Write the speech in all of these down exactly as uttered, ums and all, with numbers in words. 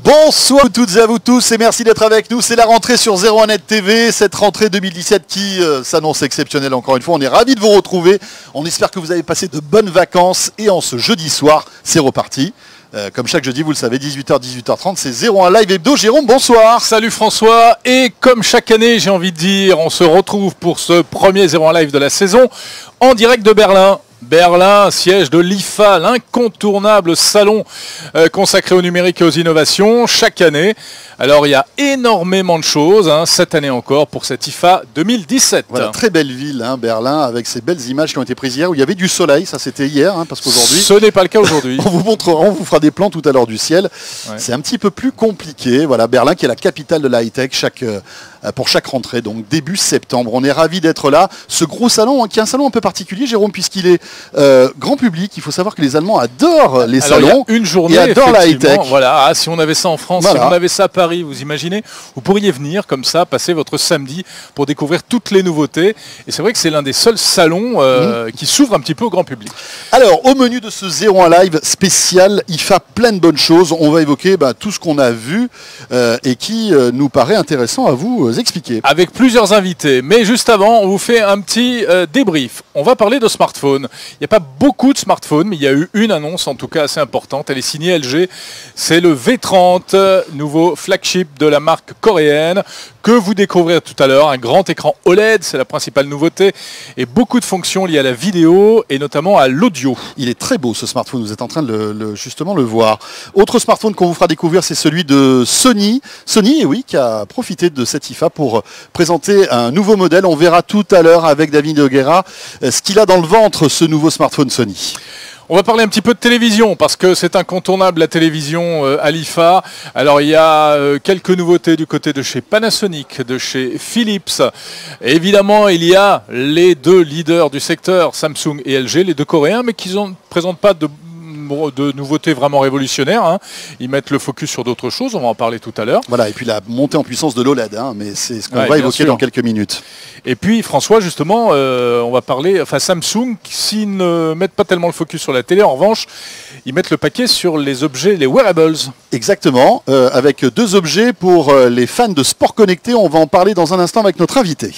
Bonsoir à toutes et à vous tous et merci d'être avec nous. C'est la rentrée sur zéro un net T V, cette rentrée deux mille dix-sept qui euh, s'annonce exceptionnelle encore une fois. On est ravis de vous retrouver. On espère que vous avez passé de bonnes vacances et en ce jeudi soir, c'est reparti. Euh, comme chaque jeudi, vous le savez, dix-huit heures, dix-huit heures trente, c'est zéro un Live Hebdo. Jérôme, bonsoir. Salut François. Et comme chaque année, j'ai envie de dire, on se retrouve pour ce premier zéro un Live de la saison en direct de Berlin. Berlin, siège de l'I F A, l'incontournable salon euh, consacré au numérique et aux innovations, chaque année. Alors il y a énormément de choses, hein, cette année encore, pour cette I F A deux mille dix-sept. Voilà, très belle ville, hein, Berlin, avec ces belles images qui ont été prises hier, où il y avait du soleil, ça c'était hier, hein, parce qu'aujourd'hui... Ce n'est pas le cas aujourd'hui. on vous montrera, on vous fera des plans tout à l'heure du ciel. Ouais. C'est un petit peu plus compliqué. Voilà, Berlin qui est la capitale de la high-tech chaque... Euh, pour chaque rentrée, donc début septembre. On est ravis d'être là. Ce gros salon, hein, qui est un salon un peu particulier, Jérôme, puisqu'il est euh, grand public. Il faut savoir que les Allemands adorent les Alors, salons. Il y a une journée, et adorent la high-tech. Voilà, ah, si on avait ça en France, voilà. Si on avait ça à Paris, vous imaginez, vous pourriez venir comme ça, passer votre samedi pour découvrir toutes les nouveautés. Et c'est vrai que c'est l'un des seuls salons euh, mmh. qui s'ouvre un petit peu au grand public. Alors, au menu de ce zéro un Live spécial, I F A plein de bonnes choses. On va évoquer bah, tout ce qu'on a vu euh, et qui euh, nous paraît intéressant à vous euh, expliquer. Avec plusieurs invités, mais juste avant, on vous fait un petit euh, débrief. On va parler de smartphones. Il n'y a pas beaucoup de smartphones, mais il y a eu une annonce, en tout cas assez importante. Elle est signée L G. C'est le V trente, nouveau flagship de la marque coréenne, que vous découvrirez tout à l'heure. Un grand écran O L E D, c'est la principale nouveauté, et beaucoup de fonctions liées à la vidéo, et notamment à l'audio. Il est très beau ce smartphone, vous êtes en train de le, le, justement le voir. Autre smartphone qu'on vous fera découvrir, c'est celui de Sony. Sony, oui, qui a profité de cette I F A pour présenter un nouveau modèle. On verra tout à l'heure avec David Guerra ce qu'il a dans le ventre, ce nouveau smartphone Sony. On va parler un petit peu de télévision parce que c'est incontournable la télévision euh, à l'I F A. Alors il y a euh, quelques nouveautés du côté de chez Panasonic, de chez Philips. Et évidemment, il y a les deux leaders du secteur, Samsung et L G, les deux coréens, mais qui ne présentent pas de... de nouveautés vraiment révolutionnaires, hein. Ils mettent le focus sur d'autres choses, on va en parler tout à l'heure. Voilà, et puis la montée en puissance de l'O L E D, hein, mais c'est ce qu'on ouais, va évoquer sûr. dans quelques minutes. Et puis François, justement, euh, on va parler, enfin Samsung, s'ils ne mettent pas tellement le focus sur la télé, en revanche, ils mettent le paquet sur les objets, les wearables. Exactement, euh, avec deux objets pour euh, les fans de sport connecté, on va en parler dans un instant avec notre invité.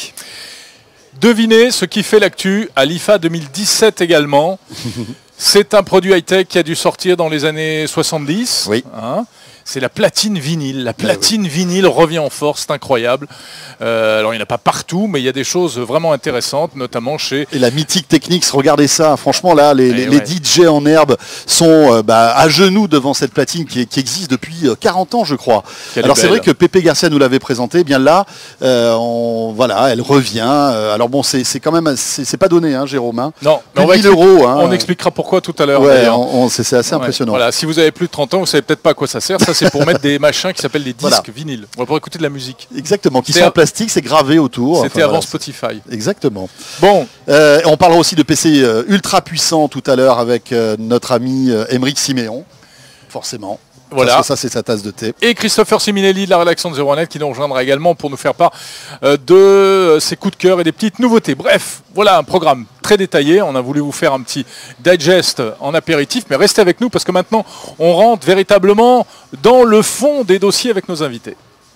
Devinez ce qui fait l'actu à l'I F A deux mille dix-sept également. C'est un produit high-tech qui a dû sortir dans les années soixante-dix. Oui. Hein, c'est la platine vinyle. La platine oui. vinyle revient en force, c'est incroyable. Euh, alors il n'y en a pas partout, mais il y a des choses vraiment intéressantes, notamment chez... Et la mythique Technics, regardez ça. Franchement, là, les, les, ouais. les D J en herbe sont euh, bah, à genoux devant cette platine qui, qui existe depuis euh, quarante ans, je crois. Quelle alors c'est vrai que Pepe Garcia nous l'avait présenté. Eh bien là, euh, on, voilà, elle revient. Euh, alors bon, c'est quand même... C'est pas donné, hein, Jérôme. Hein. Non, mais on va mille euros. Hein. On expliquera pourquoi tout à l'heure. Ouais, c'est assez ouais. impressionnant. Voilà, si vous avez plus de trente ans, vous savez peut-être pas à quoi ça sert. Ça, c'est pour mettre des machins qui s'appellent des disques voilà. vinyles. On va pouvoir écouter de la musique. Exactement, qui sont en plastique, c'est gravé autour. C'était enfin, avant voilà. Spotify. Exactement. Bon. Euh, on parlera aussi de P C euh, ultra puissants tout à l'heure avec euh, notre ami euh, Émeric Siméon, forcément. Voilà. Parce que ça, c'est sa tasse de thé. Et Christopher Siminelli de la rédaction de zéro un net qui nous rejoindra également pour nous faire part euh, de euh, ses coups de cœur et des petites nouveautés. Bref, voilà un programme très détaillé. On a voulu vous faire un petit digest en apéritif, mais restez avec nous parce que maintenant, on rentre véritablement dans le fond des dossiers avec nos invités.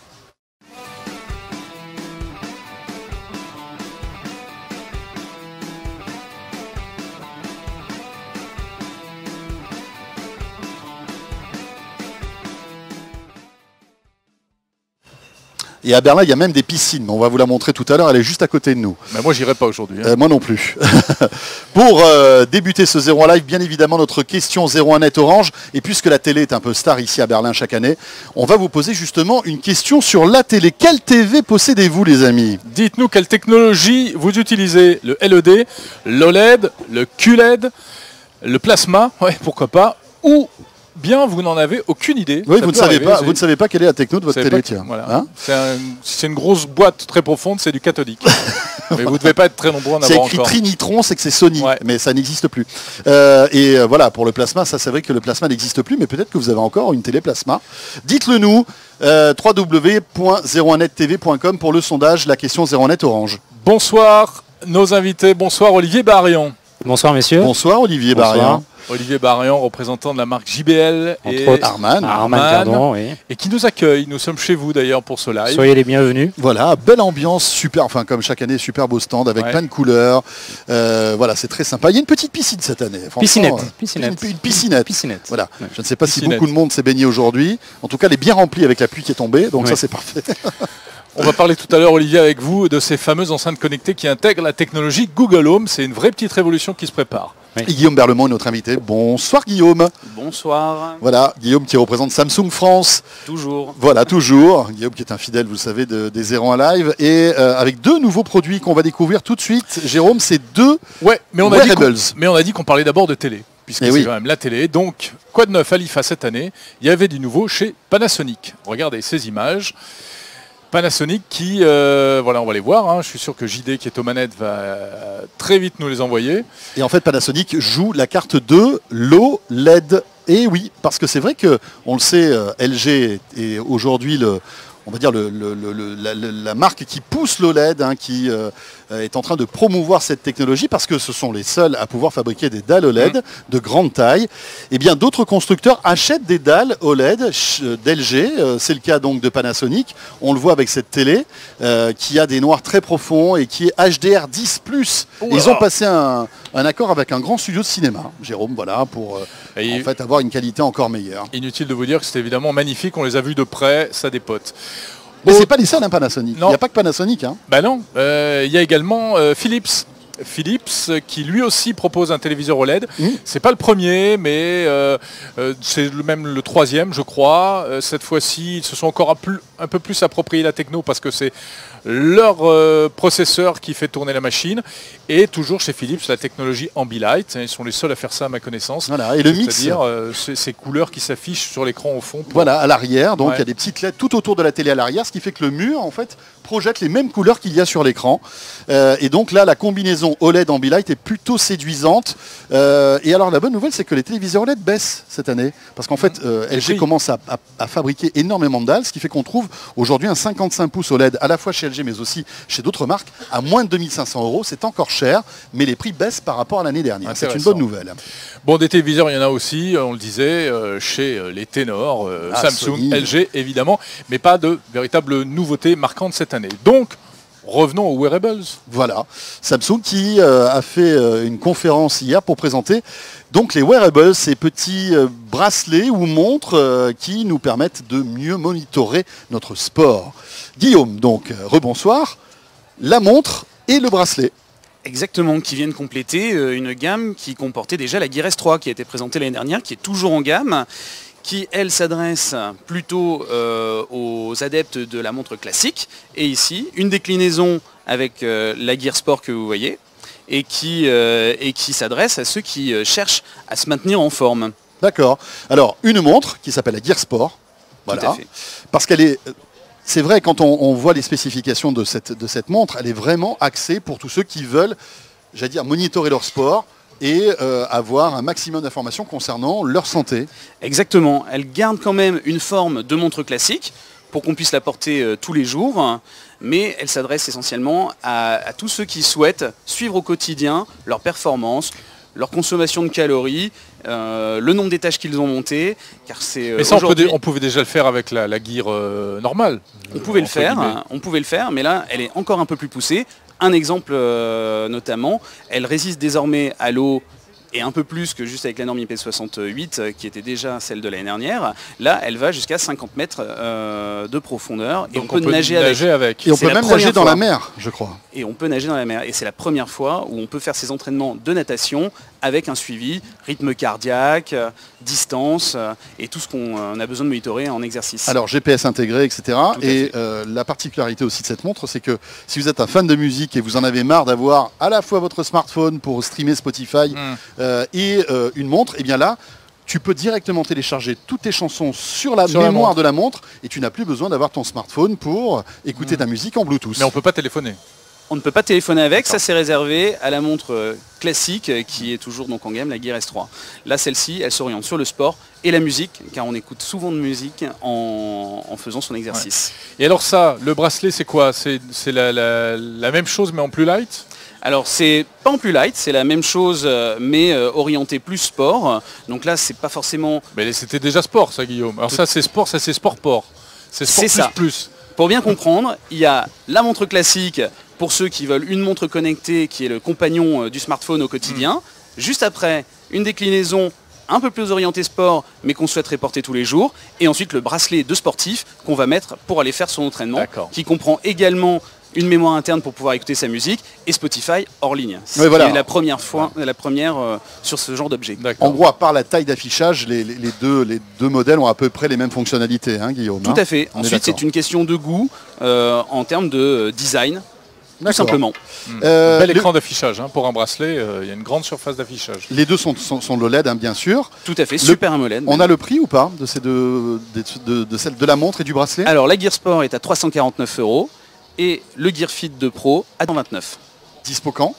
Et à Berlin, il y a même des piscines. On va vous la montrer tout à l'heure. Elle est juste à côté de nous. Mais moi, j'irai pas aujourd'hui. Hein. Euh, moi non plus. Pour euh, débuter ce zéro un Live, bien évidemment, notre question zéro un net Orange. Et puisque la télé est un peu star ici à Berlin chaque année, on va vous poser justement une question sur la télé. Quelle T V possédez-vous, les amis? Dites-nous quelle technologie vous utilisez. Le L E D, l'O L E D, le Q L E D, le plasma, ouais, pourquoi pas, ou... bien, vous n'en avez aucune idée. Oui, vous ne, savez pas, vous ne savez pas quelle est la techno de votre télé, tiens. Voilà. Hein, c'est un, une grosse boîte très profonde, c'est du cathodique. Mais vous ne devez pas être très nombreux à en avoir encore. C'est écrit Trinitron, c'est que c'est Sony, ouais. mais ça n'existe plus. Euh, et euh, voilà, pour le plasma, ça c'est vrai que le plasma n'existe plus, mais peut-être que vous avez encore une télé plasma. Dites-le nous, euh, w w w point zéro un net t v point com pour le sondage, la question zéro un net Orange. Bonsoir, nos invités. Bonsoir Olivier Barion. Bonsoir messieurs. Bonsoir Olivier Bonsoir. Barrian. Olivier Barrian, représentant de la marque J B L Entre et autres. Arman. Arman Cardon, oui. et qui nous accueille. Nous sommes chez vous d'ailleurs pour ce live. Soyez les bienvenus. Voilà, belle ambiance, super, enfin comme chaque année, super beau stand avec Ouais. plein de couleurs. Euh, voilà, c'est très sympa. Il y a une petite piscine cette année. franchement, Piscinette. euh, Piscinette. Une, une piscinette. Piscinette. Voilà. Ouais. Je ne sais pas si Piscinette. beaucoup de monde s'est baigné aujourd'hui. En tout cas, elle est bien remplie avec la pluie qui est tombée, donc Ouais. ça c'est parfait. On va parler tout à l'heure, Olivier, avec vous, de ces fameuses enceintes connectées qui intègrent la technologie Google Home. C'est une vraie petite révolution qui se prépare. Oui. Et Guillaume Berlemont est notre invité. Bonsoir Guillaume. Bonsoir, Voilà, Guillaume qui représente Samsung France. toujours. Voilà, toujours. Guillaume qui est un fidèle, vous le savez, de- des zéro un Live. Et euh, avec deux nouveaux produits qu'on va découvrir tout de suite. Jérôme, c'est deux Ouais, mais on a dit qu'on, wearables. mais on a dit qu'on parlait d'abord de télé, puisque Eh c'est oui. quand même la télé. Donc, quoi de neuf à l'I F A cette année? Il y avait du nouveau chez Panasonic. Regardez ces images. Panasonic qui, euh, voilà, on va les voir. hein. Je suis sûr que J D qui est aux manettes va euh, très vite nous les envoyer. Et en fait, Panasonic joue la carte de l'O L E D. Et oui, parce que c'est vrai que, on le sait, euh, L G est aujourd'hui le, on va dire le, le- le- le- la, la- la marque qui pousse l'O L E D, hein, qui euh, est en train de promouvoir cette technologie parce que ce sont les seuls à pouvoir fabriquer des dalles O L E D de grande taille. Et bien, d'autres constructeurs achètent des dalles O L E D ch- d'L G. Euh, C'est le cas donc de Panasonic. On le voit avec cette télé euh, qui a des noirs très profonds et qui est H D R dix plus. Et Ils ont passé un, un accord avec un grand studio de cinéma, Jérôme, voilà, pour euh, Et en fait avoir une qualité encore meilleure. inutile de vous dire que c'est évidemment magnifique. On les a vus de près, ça dépote. Mais Autre- c'est pas les seuls, hein, Panasonic. Non. Il n'y a pas que Panasonic. Hein. Bah non, euh, il y a également euh, Philips. Philips euh, qui lui aussi propose un téléviseur O L E D. Mmh. C'est pas le premier, mais euh, euh, c'est le même le troisième, je crois. Euh, cette fois-ci, ils se sont encore un, plus- un peu plus approprié la techno parce que c'est leur euh, processeur qui fait tourner la machine. Et toujours chez Philips, la technologie Ambilight. Ils sont les seuls à faire ça à ma connaissance. Voilà. Et le mix, C'est-à-dire euh, ces, ces couleurs qui s'affichent sur l'écran au fond. pour- voilà, à l'arrière. Donc il Ouais. y a des petites L E D tout autour de la télé à l'arrière, ce qui fait que le mur, en fait, projette les mêmes couleurs qu'il y a sur l'écran. Euh, et donc là, la combinaison O L E D Ambilight est plutôt séduisante. Euh, et alors la bonne nouvelle, c'est que les téléviseurs O L E D baissent cette année. Parce qu'en fait, euh, Les L G prix. commence à, à- à fabriquer énormément de dalles, ce qui fait qu'on trouve aujourd'hui un cinquante-cinq pouces O L E D à la fois chez L G mais aussi chez d'autres marques à moins de deux mille cinq cents euros. C'est encore cher, mais les prix baissent par rapport à l'année dernière. C'est une Intéressant. bonne nouvelle. Bon, des téléviseurs, il y en a aussi, on le disait, euh, chez euh, les ténors, euh, Ah, Samsung, Sony. L G évidemment, mais pas de véritable nouveauté marquante cette année. Donc, revenons aux wearables. Voilà, Samsung qui euh, a fait euh, une conférence hier pour présenter donc les wearables, ces petits euh, bracelets ou montres euh, qui nous permettent de mieux monitorer notre sport. Guillaume, donc, euh, rebonsoir, la montre et le bracelet. Exactement, qui viennent compléter euh, une gamme qui comportait déjà la Gear S trois qui a été présentée l'année dernière, qui est toujours en gamme, qui elle s'adresse plutôt euh, aux adeptes de la montre classique. Et ici, une déclinaison avec euh, la Gear Sport que vous voyez, et qui, euh, et qui s'adresse à ceux qui euh, cherchent à se maintenir en forme. D'accord. Alors, une montre qui s'appelle la Gear Sport. Tout Voilà. à fait. Parce qu'elle est... C'est vrai, quand on, on voit les spécifications de cette, de cette montre, elle est vraiment axée pour tous ceux qui veulent, j'allais dire, monitorer leur sport et euh, avoir un maximum d'informations concernant leur santé. Exactement, elle garde quand même une forme de montre classique pour qu'on puisse la porter euh, tous les jours, mais elle s'adresse essentiellement à, à tous ceux qui souhaitent suivre au quotidien leur performance, leur consommation de calories, euh, le nombre d'étages qu'ils ont monté, car c'est euh, Mais ça, on, peut aujourd'hui- dé- on pouvait déjà le faire avec la, la gear euh, normale. on pouvait le entre faire, guillemets. hein, on pouvait le faire, mais là, elle est encore un peu plus poussée. Un exemple euh, notamment, elle résiste désormais à l'eau et un peu plus que juste avec la norme I P soixante-huit euh, qui était déjà celle de l'année dernière. Là, elle va jusqu'à cinquante mètres euh, de profondeur et Donc on peut, nager, avec. avec. Et on C'est peut la même nager première dans fois. la mer, je crois. Et on peut nager dans la mer. Et c'est la première fois où on peut faire ses entraînements de natation avec un suivi, rythme cardiaque, euh, distance euh, et tout ce qu'on euh, a besoin de monitorer en exercice. Alors G P S intégré, et cetera. Tout à Et fait. euh, la particularité aussi de cette montre, c'est que si vous êtes un fan de musique et vous en avez marre d'avoir à la fois votre smartphone pour streamer Spotify Mm. euh, et euh, une montre, et bien là, tu peux directement télécharger toutes tes chansons sur la Sur la mémoire montre. de la montre et tu n'as plus besoin d'avoir ton smartphone pour écouter Mm. ta musique en Bluetooth. Mais on peut pas téléphoner. On ne peut pas téléphoner avec, ça D'accord. c'est réservé à la montre euh, classique euh, qui est toujours donc en gamme, la Gear S trois. Là celle-ci, elle s'oriente sur le sport et la musique, car on écoute souvent de musique en, en faisant son exercice. Et alors ça, le bracelet, c'est quoi? C'est c'est la, la- la même chose mais en plus light? Alors c'est pas en plus light, c'est la même chose euh, mais euh, orienté plus sport. Donc là c'est pas forcément... Mais c'était déjà sport ça Guillaume. Alors ça c'est sport, ça c'est sport-port. C'est sport C'est ça. plus plus. Pour bien comprendre, il y a la montre classique pour ceux qui veulent une montre connectée qui est le compagnon euh, du smartphone au quotidien. Mmh. Juste après, une déclinaison un peu plus orientée sport mais qu'on souhaiterait porter tous les jours. Et ensuite le bracelet de sportif qu'on va mettre pour aller faire son entraînement, qui comprend également une mémoire interne pour pouvoir écouter sa musique et Spotify hors ligne. C'est oui, voilà. la première fois, la première euh, sur ce genre d'objet. En gros, à part la taille d'affichage, les, les, les, deux, les deux modèles ont à peu près les mêmes fonctionnalités, hein, Guillaume. Tout hein à fait. Ensuite, c'est une question de goût euh, en termes de design. Tout simplement. Mmh. Euh, Bel écran le... d'affichage hein, pour un bracelet, il euh, y a une grande surface d'affichage. Les deux sont, sont, sont le L E D, hein, bien sûr. Tout à fait, super le... AMOLED. On même. a le prix ou pas de, ces deux, de, de, de celle de la montre et du bracelet? Alors la Gear Sport est à trois cent quarante-neuf euros et le Gear Fit deux Pro à cent vingt-neuf. Dispo quand?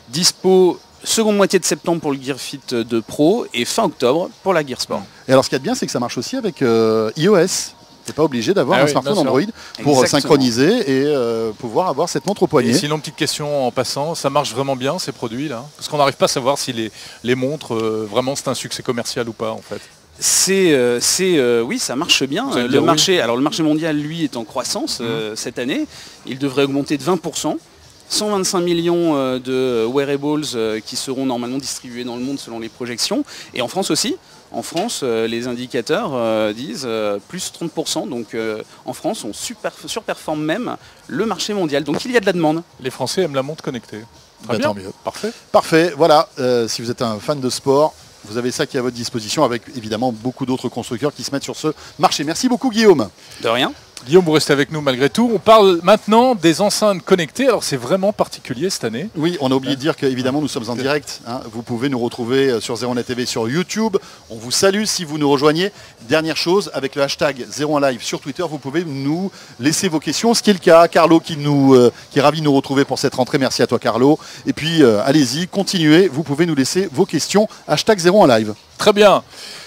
Dispo seconde moitié de septembre pour le Gear Fit deux Pro et fin octobre pour la Gear Sport. Et alors ce qu'il y a de bien, c'est que ça marche aussi avec euh, iOS. Tu n'es pas obligé d'avoir ah un oui, smartphone Android pour Exactement. synchroniser et euh, pouvoir avoir cette montre au poignet. Et sinon, petite question en passant, ça marche vraiment bien ces produits-là? Parce qu'on n'arrive pas à savoir si les, les montres, euh, vraiment c'est un succès commercial ou pas en fait. C'est, euh, c'est euh, oui, ça marche bien. Le dire marché, oui. alors le marché mondial, lui, est en croissance mmh. euh, cette année. Il devrait augmenter de vingt pour cent. cent vingt-cinq millions euh, de wearables euh, qui seront normalement distribués dans le monde selon les projections. Et en France aussi. En France, euh, les indicateurs euh, disent euh, plus trente pour cent. Donc euh, en France, on super, surperforme même le marché mondial. Donc il y a de la demande. Les Français aiment la montre connectée. Très bah, bien. Tant mieux. Parfait. Parfait. Voilà. Euh, si vous êtes un fan de sport, vous avez ça qui est à votre disposition avec évidemment beaucoup d'autres constructeurs qui se mettent sur ce marché. Merci beaucoup Guillaume. De rien. Guillaume, vous restez avec nous malgré tout. On parle maintenant des enceintes connectées. Alors c'est vraiment particulier cette année. Oui, on a oublié de dire qu'évidemment nous sommes en direct. Hein. Vous pouvez nous retrouver sur zéro un net T V sur YouTube. On vous salue si vous nous rejoignez. Dernière chose, avec le hashtag zéro un live sur Twitter, vous pouvez nous laisser vos questions. Ce qui est le cas. Carlo qui, nous, euh, qui est ravi de nous retrouver pour cette rentrée. Merci à toi Carlo. Et puis euh, allez-y, continuez. Vous pouvez nous laisser vos questions. Hashtag zéro un live. Très bien.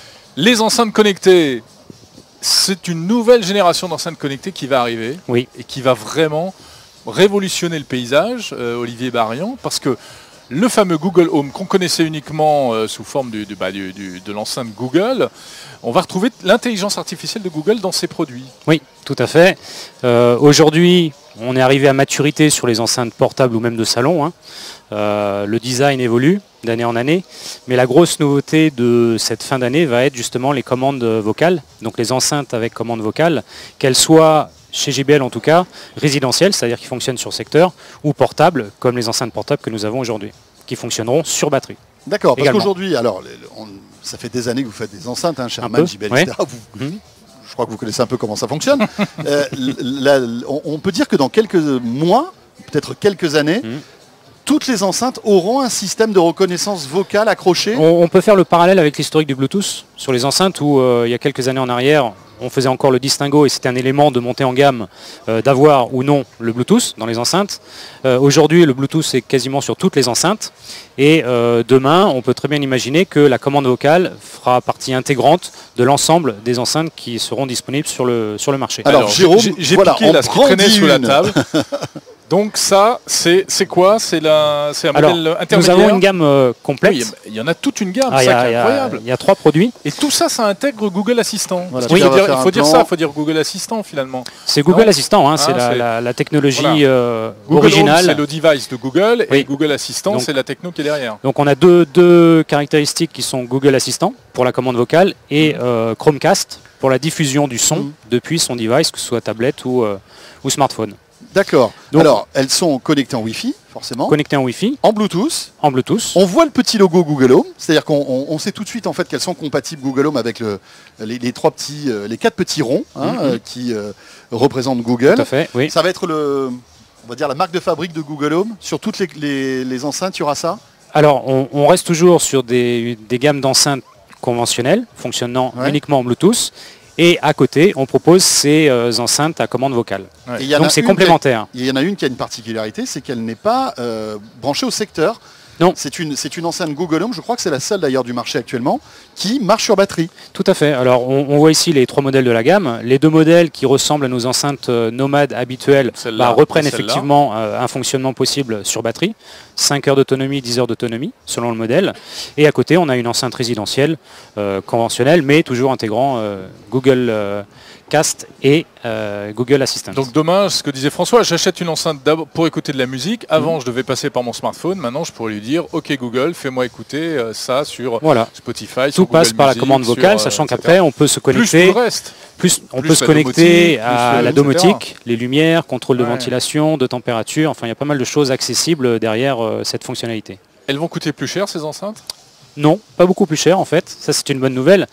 Les enceintes connectées. C'est une nouvelle génération d'enceintes connectées qui va arriver oui. et qui va vraiment révolutionner le paysage, euh, Olivier Barian, parce que le fameux Google Home qu'on connaissait uniquement euh, sous forme du, du, bah, du, du, de l'enceinte Google, on va retrouver l'intelligence artificielle de Google dans ses produits. Oui, tout à fait. Euh, Aujourd'hui, on est arrivé à maturité sur les enceintes portables ou même de salon. Hein. Euh, le design évolue d'année en année, mais la grosse nouveauté de cette fin d'année va être justement les commandes vocales, donc les enceintes avec commande vocale, qu'elles soient chez J B L en tout cas, résidentielles, c'est-à-dire qui fonctionnent sur secteur, ou portables, comme les enceintes portables que nous avons aujourd'hui, qui fonctionneront sur batterie. D'accord, parce qu'aujourd'hui, alors on, ça fait des années que vous faites des enceintes, hein, Sherman, J B L, ouais. et cetera. Vous, mmh. Je crois que vous connaissez un peu comment ça fonctionne. euh, la, on, on peut dire que dans quelques mois, peut-être quelques années, mmh. toutes les enceintes auront un système de reconnaissance vocale accroché. On, on peut faire le parallèle avec l'historique du Bluetooth sur les enceintes où euh, il y a quelques années en arrière, on faisait encore le distinguo et c'était un élément de montée en gamme euh, d'avoir ou non le Bluetooth dans les enceintes. Euh, Aujourd'hui, le Bluetooth est quasiment sur toutes les enceintes et euh, demain, on peut très bien imaginer que la commande vocale fera partie intégrante de l'ensemble des enceintes qui seront disponibles sur le, sur le marché. Alors, Alors Jérôme, j'ai voilà, piqué là, ce qui traînait sous la table. Donc ça, c'est quoi? C'est un Alors, modèle intermédiaire. Nous avons une gamme euh, complète. Oui, il y en a toute une gamme, ah, ça qui est incroyable. Il y a trois produits. Et tout ça, ça intègre Google Assistant. Voilà, oui, il faut dire, il faut dire ça, il faut dire Google Assistant finalement. C'est Google non Assistant, hein, c'est ah, la, la, la technologie voilà. euh, Google originale. C'est le device de Google oui. et Google Assistant, c'est la techno qui est derrière. Donc on a deux, deux caractéristiques qui sont Google Assistant pour la commande vocale et euh, Chromecast pour la diffusion du son mmh. depuis son device, que ce soit tablette ou, euh, ou smartphone. D'accord. Alors, elles sont connectées en Wi-Fi, forcément. Connectées en Wi-Fi. En Bluetooth. En Bluetooth. On voit le petit logo Google Home, c'est-à-dire qu'on on, on sait tout de suite en fait qu'elles sont compatibles Google Home avec le, les, les trois petits, euh, les quatre petits ronds hein, mm-hmm. euh, qui euh, représentent Google. Tout à fait. Oui. Ça va être le, on va dire la marque de fabrique de Google Home sur toutes les, les, les enceintes. Il y aura ça. Alors, on, on reste toujours sur des, des gammes d'enceintes conventionnelles fonctionnant ouais. uniquement en Bluetooth. Et à côté, on propose ces euh, enceintes à commande vocale. Ouais. Donc c'est complémentaire. Il y en a une qui a une particularité, c'est qu'elle n'est pas euh, branchée au secteur. Non. C'est une, c'est une enceinte Google Home, je crois que c'est la seule d'ailleurs du marché actuellement, qui marche sur batterie. Tout à fait. Alors on, on voit ici les trois modèles de la gamme. Les deux modèles qui ressemblent à nos enceintes euh, nomades habituelles bah, reprennent effectivement euh, un fonctionnement possible sur batterie. cinq heures d'autonomie, dix heures d'autonomie selon le modèle. Et à côté on a une enceinte résidentielle euh, conventionnelle mais toujours intégrant euh, Google euh, Cast et euh, Google Assistant. Donc demain, ce que disait François, j'achète une enceinte pour écouter de la musique. Avant, mmh. je devais passer par mon smartphone. Maintenant, je pourrais lui dire, OK Google, fais-moi écouter euh, ça sur voilà. Spotify. Tout sur passe Google par Music, la commande vocale, sur, sachant euh, qu'après, on peut se connecter. Plus tout le reste. Plus, on plus peut se connecter domotique, à plus, la domotique, les lumières, contrôle de ouais. ventilation, de température. Enfin, il y a pas mal de choses accessibles derrière euh, cette fonctionnalité. Elles vont coûter plus cher, ces enceintes ? Non, pas beaucoup plus cher en fait. Ça, c'est une bonne nouvelle.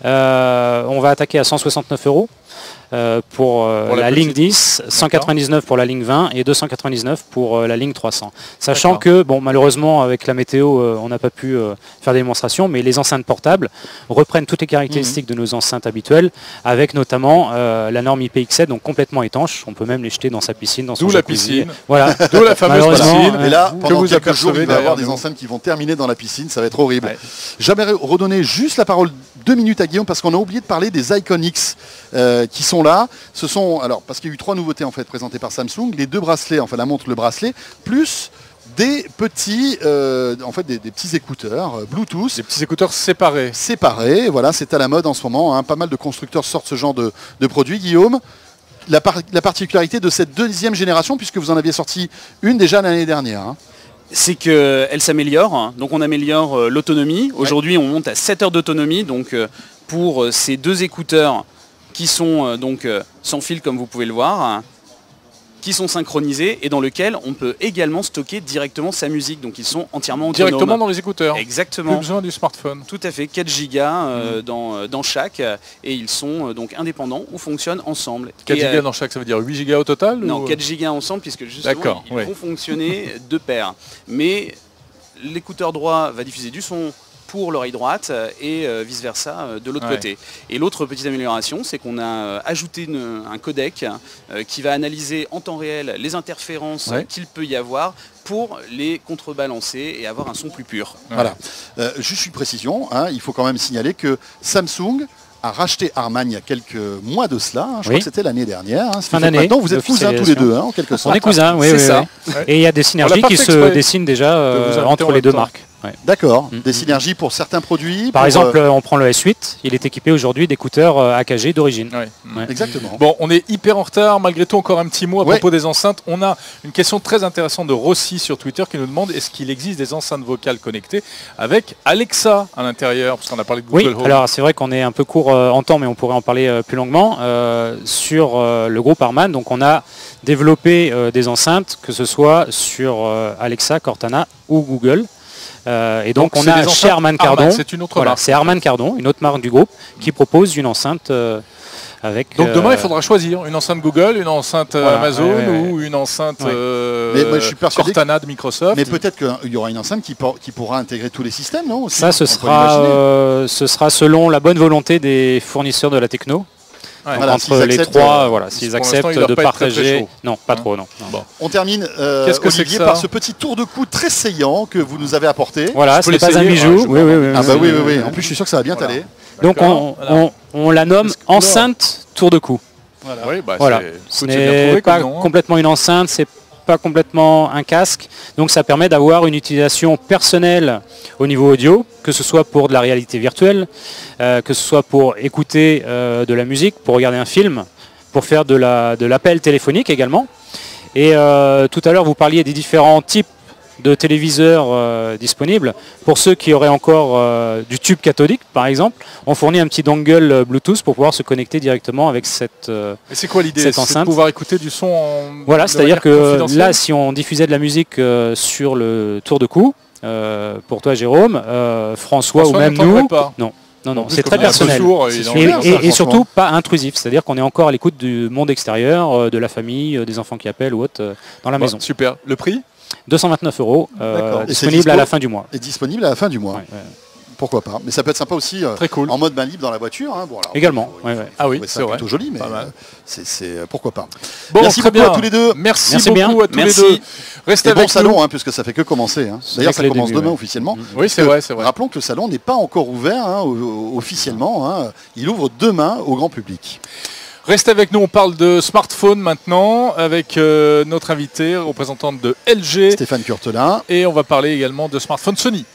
Euh, on va attaquer à cent soixante-neuf euros. Euh, pour, euh, pour la, la ligne dix, cent quatre-vingt-dix-neuf pour la ligne vingt et deux cent quatre-vingt-dix-neuf pour euh, la ligne trois cents. Sachant que, bon, malheureusement, avec la météo, euh, on n'a pas pu euh, faire des démonstrations, mais les enceintes portables reprennent toutes les caractéristiques mmh. de nos enceintes habituelles, avec notamment euh, la norme I P X sept, donc complètement étanche. On peut même les jeter dans sa piscine, dans son D'où la piscine. Voilà. D'où la fameuse piscine. Et là, pendant vous quelques jours, il va y avoir des nous. enceintes qui vont terminer dans la piscine. Ça va être horrible. Ouais. J'aimerais redonner juste la parole deux minutes à Guillaume parce qu'on a oublié de parler des Iconics euh, qui sont là. Ce sont, alors, parce qu'il y a eu trois nouveautés en fait présentées par Samsung, les deux bracelets, enfin la montre, le bracelet, plus des petits, euh, en fait des, des petits écouteurs euh, Bluetooth. Des petits écouteurs séparés. Séparés, voilà, c'est à la mode en ce moment. Hein. Pas mal de constructeurs sortent ce genre de, de produits. Guillaume, la, par, la particularité de cette deuxième génération, puisque vous en aviez sorti une déjà l'année dernière. Hein. C'est qu'elle s'améliore, donc on améliore euh, l'autonomie. Aujourd'hui, on monte à sept heures d'autonomie, donc euh, pour euh, ces deux écouteurs qui sont euh, donc euh, sans fil comme vous pouvez le voir, hein, qui sont synchronisés et dans lequel on peut également stocker directement sa musique. Donc ils sont entièrement autonomes. Directement dans les écouteurs. Exactement. Plus besoin du smartphone. Tout à fait, quatre gigas euh, mmh. dans, dans chaque et ils sont euh, donc indépendants ou fonctionnent ensemble. quatre et, gigas euh, dans chaque, ça veut dire huit gigas au total? Non, ou... quatre gigas ensemble puisque justement ils oui. vont fonctionner de pair. Mais l'écouteur droit va diffuser du son pour l'oreille droite et euh, vice versa euh, de l'autre ouais. côté. Et l'autre petite amélioration, c'est qu'on a euh, ajouté une, un codec euh, qui va analyser en temps réel les interférences ouais. qu'il peut y avoir pour les contrebalancer et avoir un son plus pur. Ouais. Voilà. Euh, juste une précision, hein, il faut quand même signaler que Samsung a racheté Harman il y a quelques mois de cela, hein, je oui. crois que c'était l'année dernière. Hein, fin d'année. Maintenant, vous êtes cousins tous les deux, hein, en quelque sorte. On est cousins, oui, oui, ça. oui. Et il y a des synergies qui se exprès. dessinent déjà euh, entre les deux temps. marques. Ouais. D'accord, mmh. des synergies pour certains produits. Par pour exemple, euh... on prend le S huit, il est équipé aujourd'hui d'écouteurs A K G d'origine. Ouais. Ouais. Exactement. Bon, on est hyper en retard, malgré tout encore un petit mot à ouais. propos des enceintes. On a une question très intéressante de Rossi sur Twitter qui nous demande est-ce qu'il existe des enceintes vocales connectées avec Alexa à l'intérieur, parce qu'on a parlé de Google oui, Home. Alors c'est vrai qu'on est un peu court euh, en temps, mais on pourrait en parler euh, plus longuement. Euh, sur euh, le groupe Harman, donc on a développé euh, des enceintes, que ce soit sur euh, Alexa, Cortana ou Google. Euh, et donc, donc on a chez Harman Kardon, c'est une autre voilà, marque. C'est Harman Kardon, une autre marque du groupe, qui propose une enceinte euh, avec. Donc demain, euh, il faudra choisir une enceinte Google, une enceinte voilà, Amazon ouais, ouais, ouais. ou une enceinte ouais. euh, mais moi, je suis Cortana de Microsoft. Mais peut-être qu'il y aura une enceinte qui, pour, qui pourra intégrer tous les systèmes, non aussi, Ça, ce sera, euh, ce sera selon la bonne volonté des fournisseurs de la techno. Ouais. Voilà, entre les trois, euh, voilà, s'ils acceptent de partager. Très non, pas hein trop, non. non. Bon. On termine, euh, Qu'est-ce que Olivier, par ce petit tour de cou très saillant que vous nous avez apporté. Voilà, ce n'est pas un bijou. Ouais, oui, oui, oui, ah bah oui, oui, oui. En plus, je suis sûr que ça va bien voilà. t'aller. Donc, on, voilà. on, on la nomme enceinte tour de cou. Voilà. Oui, bah, voilà. Ce n'est pas nom, hein. complètement une enceinte, c'est pas complètement un casque, donc ça permet d'avoir une utilisation personnelle au niveau audio, que ce soit pour de la réalité virtuelle, euh, que ce soit pour écouter euh, de la musique, pour regarder un film, pour faire de la, de l'appel téléphonique également. Et euh, tout à l'heure vous parliez des différents types de téléviseurs euh, disponibles. Pour ceux qui auraient encore euh, du tube cathodique par exemple, on fournit un petit dongle Bluetooth pour pouvoir se connecter directement avec cette euh, Et c'est quoi l'idée? C'est de pouvoir écouter du son en... Voilà, c'est-à-dire que là, si on diffusait de la musique euh, sur le tour de cou, euh, pour toi Jérôme, euh, François, François ou même nous, pas. non. Non, non, c'est très personnel. Sourd, et, et, ça, et, et surtout pas intrusif, c'est-à-dire qu'on est encore à l'écoute du monde extérieur, euh, de la famille, euh, des enfants qui appellent ou autre euh, dans la bon, maison. Super. Le prix? deux cent vingt-neuf euros, euh, disponible à la fin du mois. Et disponible à la fin du mois. Ouais, ouais. pourquoi pas. Mais ça peut être sympa aussi euh, Très cool. en mode main libre dans la voiture. Hein. Bon, alors, Également. il faut- Ouais, il ouais. faut Ah oui, trouver ça c'est vrai. plutôt joli, mais Pas mal. euh, c'est c'est- pourquoi pas. Bon, Merci très beaucoup bien. à tous les deux. Merci, Merci beaucoup bien. à tous Merci. les deux. Restez Et avec bon salon, nous. hein, puisque ça fait que commencer. Hein. C'est D'ailleurs, que ça les commence débuts, demain ouais. officiellement. Oui, c'est Que- vrai, c'est vrai. Rappelons que le salon n'est pas encore ouvert hein, o- o- officiellement. Hein. Il ouvre demain au grand public. Restez avec nous, on parle de smartphone maintenant avec euh, notre invité, représentante de L G. Stéphane Curtelin. Et on va parler également de smartphone Sony.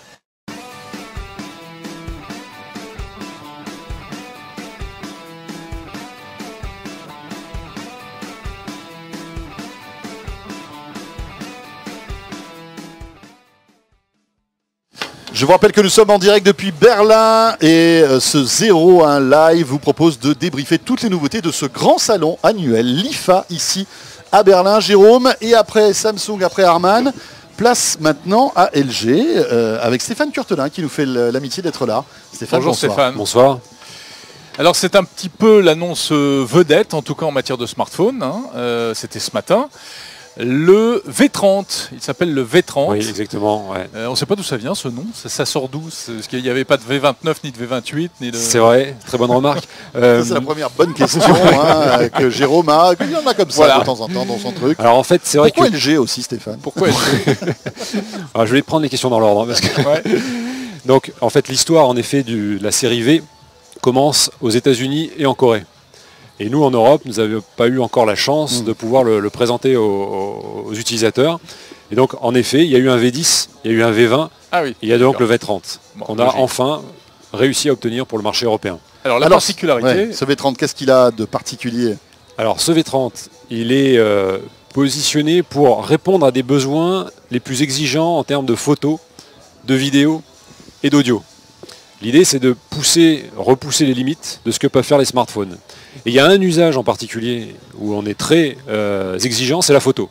Je vous rappelle que nous sommes en direct depuis Berlin et euh, ce zéro un live vous propose de débriefer toutes les nouveautés de ce grand salon annuel, l'I F A, ici à Berlin. Jérôme, et après Samsung, après Harman, place maintenant à L G euh, avec Stéphane Curtelin qui nous fait le- l'amitié d'être là. Stéphane, Bonjour bonsoir. Stéphane. Bonsoir. Alors c'est un petit peu l'annonce euh, vedette, en tout cas en matière de smartphone. hein. Euh, C'était ce matin. Le V trente, il s'appelle le V trente. Oui, exactement. Ouais. Euh, on ne sait pas d'où ça vient ce nom, ça, ça sort d'où? C'est- Parce qu'il n'y avait pas de V vingt-neuf ni de V vingt-huit ni de... C'est vrai, très bonne remarque. Euh, Ça, c'est la première bonne question hein, que Jérôme a. Il y en a comme ça Voilà. de temps en temps dans son truc. alors en fait, c'est vrai Pourquoi que L G aussi, Stéphane? Pourquoi alors, je vais prendre les questions dans l'ordre. hein, parce que- Ouais. Donc, en fait, l'histoire en effet du- de la série V commence aux États-Unis et en Corée. Et nous, en Europe, nous n'avions pas eu encore la chance Mm. de pouvoir le, le présenter aux, aux utilisateurs. Et donc, en effet, il y a eu un V dix, il y a eu un V vingt, Ah oui. et il y a donc D'accord. le V trente Bon, qu'on a logique. enfin réussi à obtenir pour le marché européen. Alors la Alors, particularité, ouais, ce V trente, qu'est-ce qu'il a de particulier? Alors ce V trente, il est euh, positionné pour répondre à des besoins les plus exigeants en termes de photos, de vidéos et d'audio. L'idée c'est de pousser, repousser les limites de ce que peuvent faire les smartphones. Et il y a un usage en particulier où on est très euh, exigeant, c'est la photo.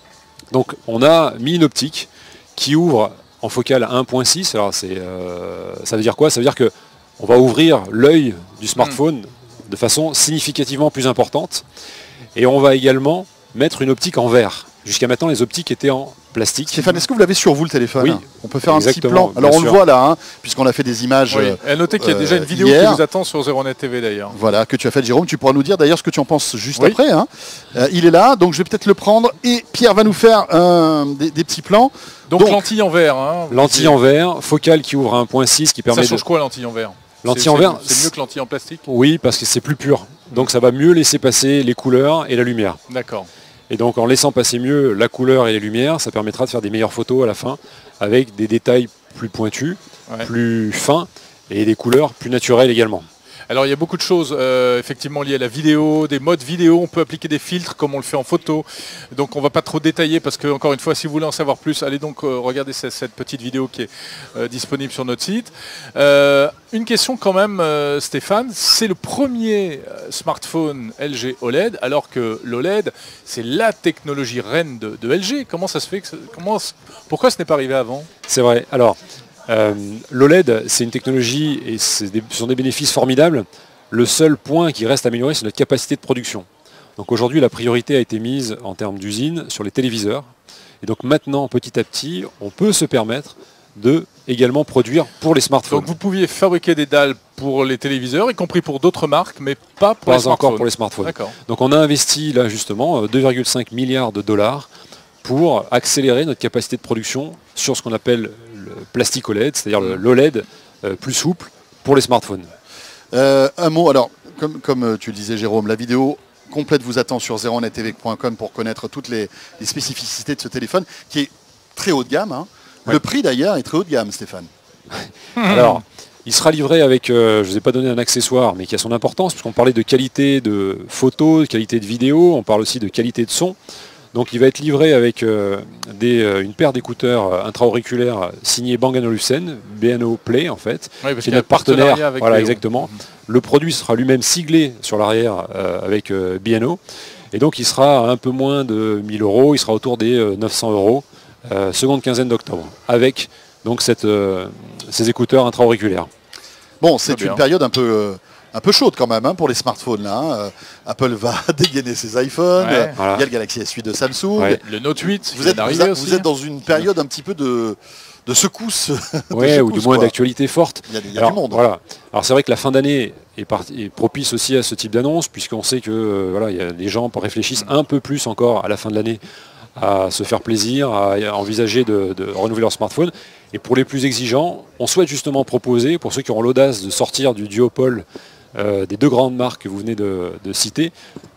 Donc on a mis une optique qui ouvre en focale à un virgule six. Alors c'est, euh, ça veut dire quoi? Ça veut dire que on va ouvrir l'œil du smartphone de façon significativement plus importante. Et on va également mettre une optique en verre. Jusqu'à maintenant, les optiques étaient en plastique. Stéphane, est-ce que vous l'avez sur vous le téléphone? Oui, On peut faire un petit exactement, plan. Alors bien on le sûr. voit là, hein, puisqu'on a fait des images. oui. euh, Et à noter qu'il y a déjà une euh, vidéo hier. qui vous attend sur zéro net T V d'ailleurs. Voilà, que tu as fait, Jérôme. Tu pourras nous dire d'ailleurs ce que tu en penses juste Oui. après. hein. Euh, il est là, donc je vais peut-être le prendre. Et Pierre va nous faire euh, des, des petits plans. Donc, Donc, lentille en verre. Hein, Lentille en verre, focale qui ouvre à un virgule six qui Ça permet de... change quoi lentille en verre? Lentille C'est- en c'est- verre, C'est mieux que lentille en plastique? Oui, parce que c'est plus pur. Donc ça va mieux laisser passer les couleurs et la lumière. D'accord. Et donc en laissant passer mieux la couleur et les lumières, ça permettra de faire des meilleures photos à la fin, avec des détails plus pointus, Ouais. plus fins, et des couleurs plus naturelles également. Alors il y a beaucoup de choses euh, effectivement liées à la vidéo, des modes vidéo, on peut appliquer des filtres comme on le fait en photo. Donc on va pas trop détailler parce que encore une fois si vous voulez en savoir plus, allez donc euh, regarder cette, cette petite vidéo qui est euh, disponible sur notre site. Euh, une question quand même euh, Stéphane, c'est le premier euh, smartphone L G O L E D alors que l'O L E D c'est la technologie reine de, de L G. Comment ça se fait que, comment, pourquoi ce n'est pas arrivé avant? C'est vrai. Alors, euh, l'O L E D, c'est une technologie et c'est des- ce sont des bénéfices formidables. Le seul point qui reste à améliorer, c'est notre capacité de production. Donc aujourd'hui, la priorité a été mise en termes d'usine sur les téléviseurs. Et donc maintenant, petit à petit, on peut se permettre de également produire pour les smartphones. Donc vous pouviez fabriquer des dalles pour les téléviseurs, y compris pour d'autres marques, mais pas pour Pas les smartphones. encore pour les smartphones. D'accord. Donc on a investi là justement euh, deux virgule cinq milliards de dollars pour accélérer notre capacité de production sur ce qu'on appelle le plastique O L E D, c'est-à-dire le- l'O L E D euh, plus souple pour les smartphones. Euh, un mot, alors, comme, comme euh, tu le disais, Jérôme, la vidéo complète vous attend sur zéro net T V point com pour connaître toutes les, les spécificités de ce téléphone qui est très haut de gamme. hein. Ouais. Le prix d'ailleurs est très haut de gamme, Stéphane. Alors, il sera livré avec, euh, je ne vous ai pas donné un accessoire, mais qui a son importance, puisqu'on parlait de qualité de photo, de qualité de vidéo, on parle aussi de qualité de son. Donc il va être livré avec euh, des, euh, une paire d'écouteurs euh, intra-auriculaires euh, signés Bang and Olufsen, B N O Play en fait, Oui, parce qui qu'il est y a notre un partenariat partenaire. avec Voilà, Léo. exactement. Le produit sera lui-même siglé sur l'arrière euh, avec euh, B N O. Et donc il sera à un peu moins de mille euros, il sera autour des euh, neuf cents euros, euh, seconde quinzaine d'octobre, avec donc cette, euh, ces écouteurs intra-auriculaires. Bon, c'est Très bien. une période un peu, euh, un peu chaude quand même hein, pour les smartphones. Là, hein. Euh, Apple va dégainer ses iPhones, Ouais. euh, Voilà. il y a le Galaxy S huit de Samsung. Ouais. Le Note huit, Vous qui êtes, vient vous, d'arriver êtes- aussi. vous êtes dans une période un petit peu de, de secousses. de Ouais, ou du secousses, moins quoi. d'actualité forte. Il y a, il y a Alors, du monde. voilà. Alors c'est vrai que la fin d'année est, parti- est propice aussi à ce type d'annonce, puisqu'on sait que euh, voilà, il y a, les gens réfléchissent un peu plus encore à la fin de l'année à se faire plaisir, à, à envisager de, de renouveler leur smartphone. Et pour les plus exigeants, on souhaite justement proposer, pour ceux qui auront l'audace de sortir du duopole euh, des deux grandes marques que vous venez de, de citer,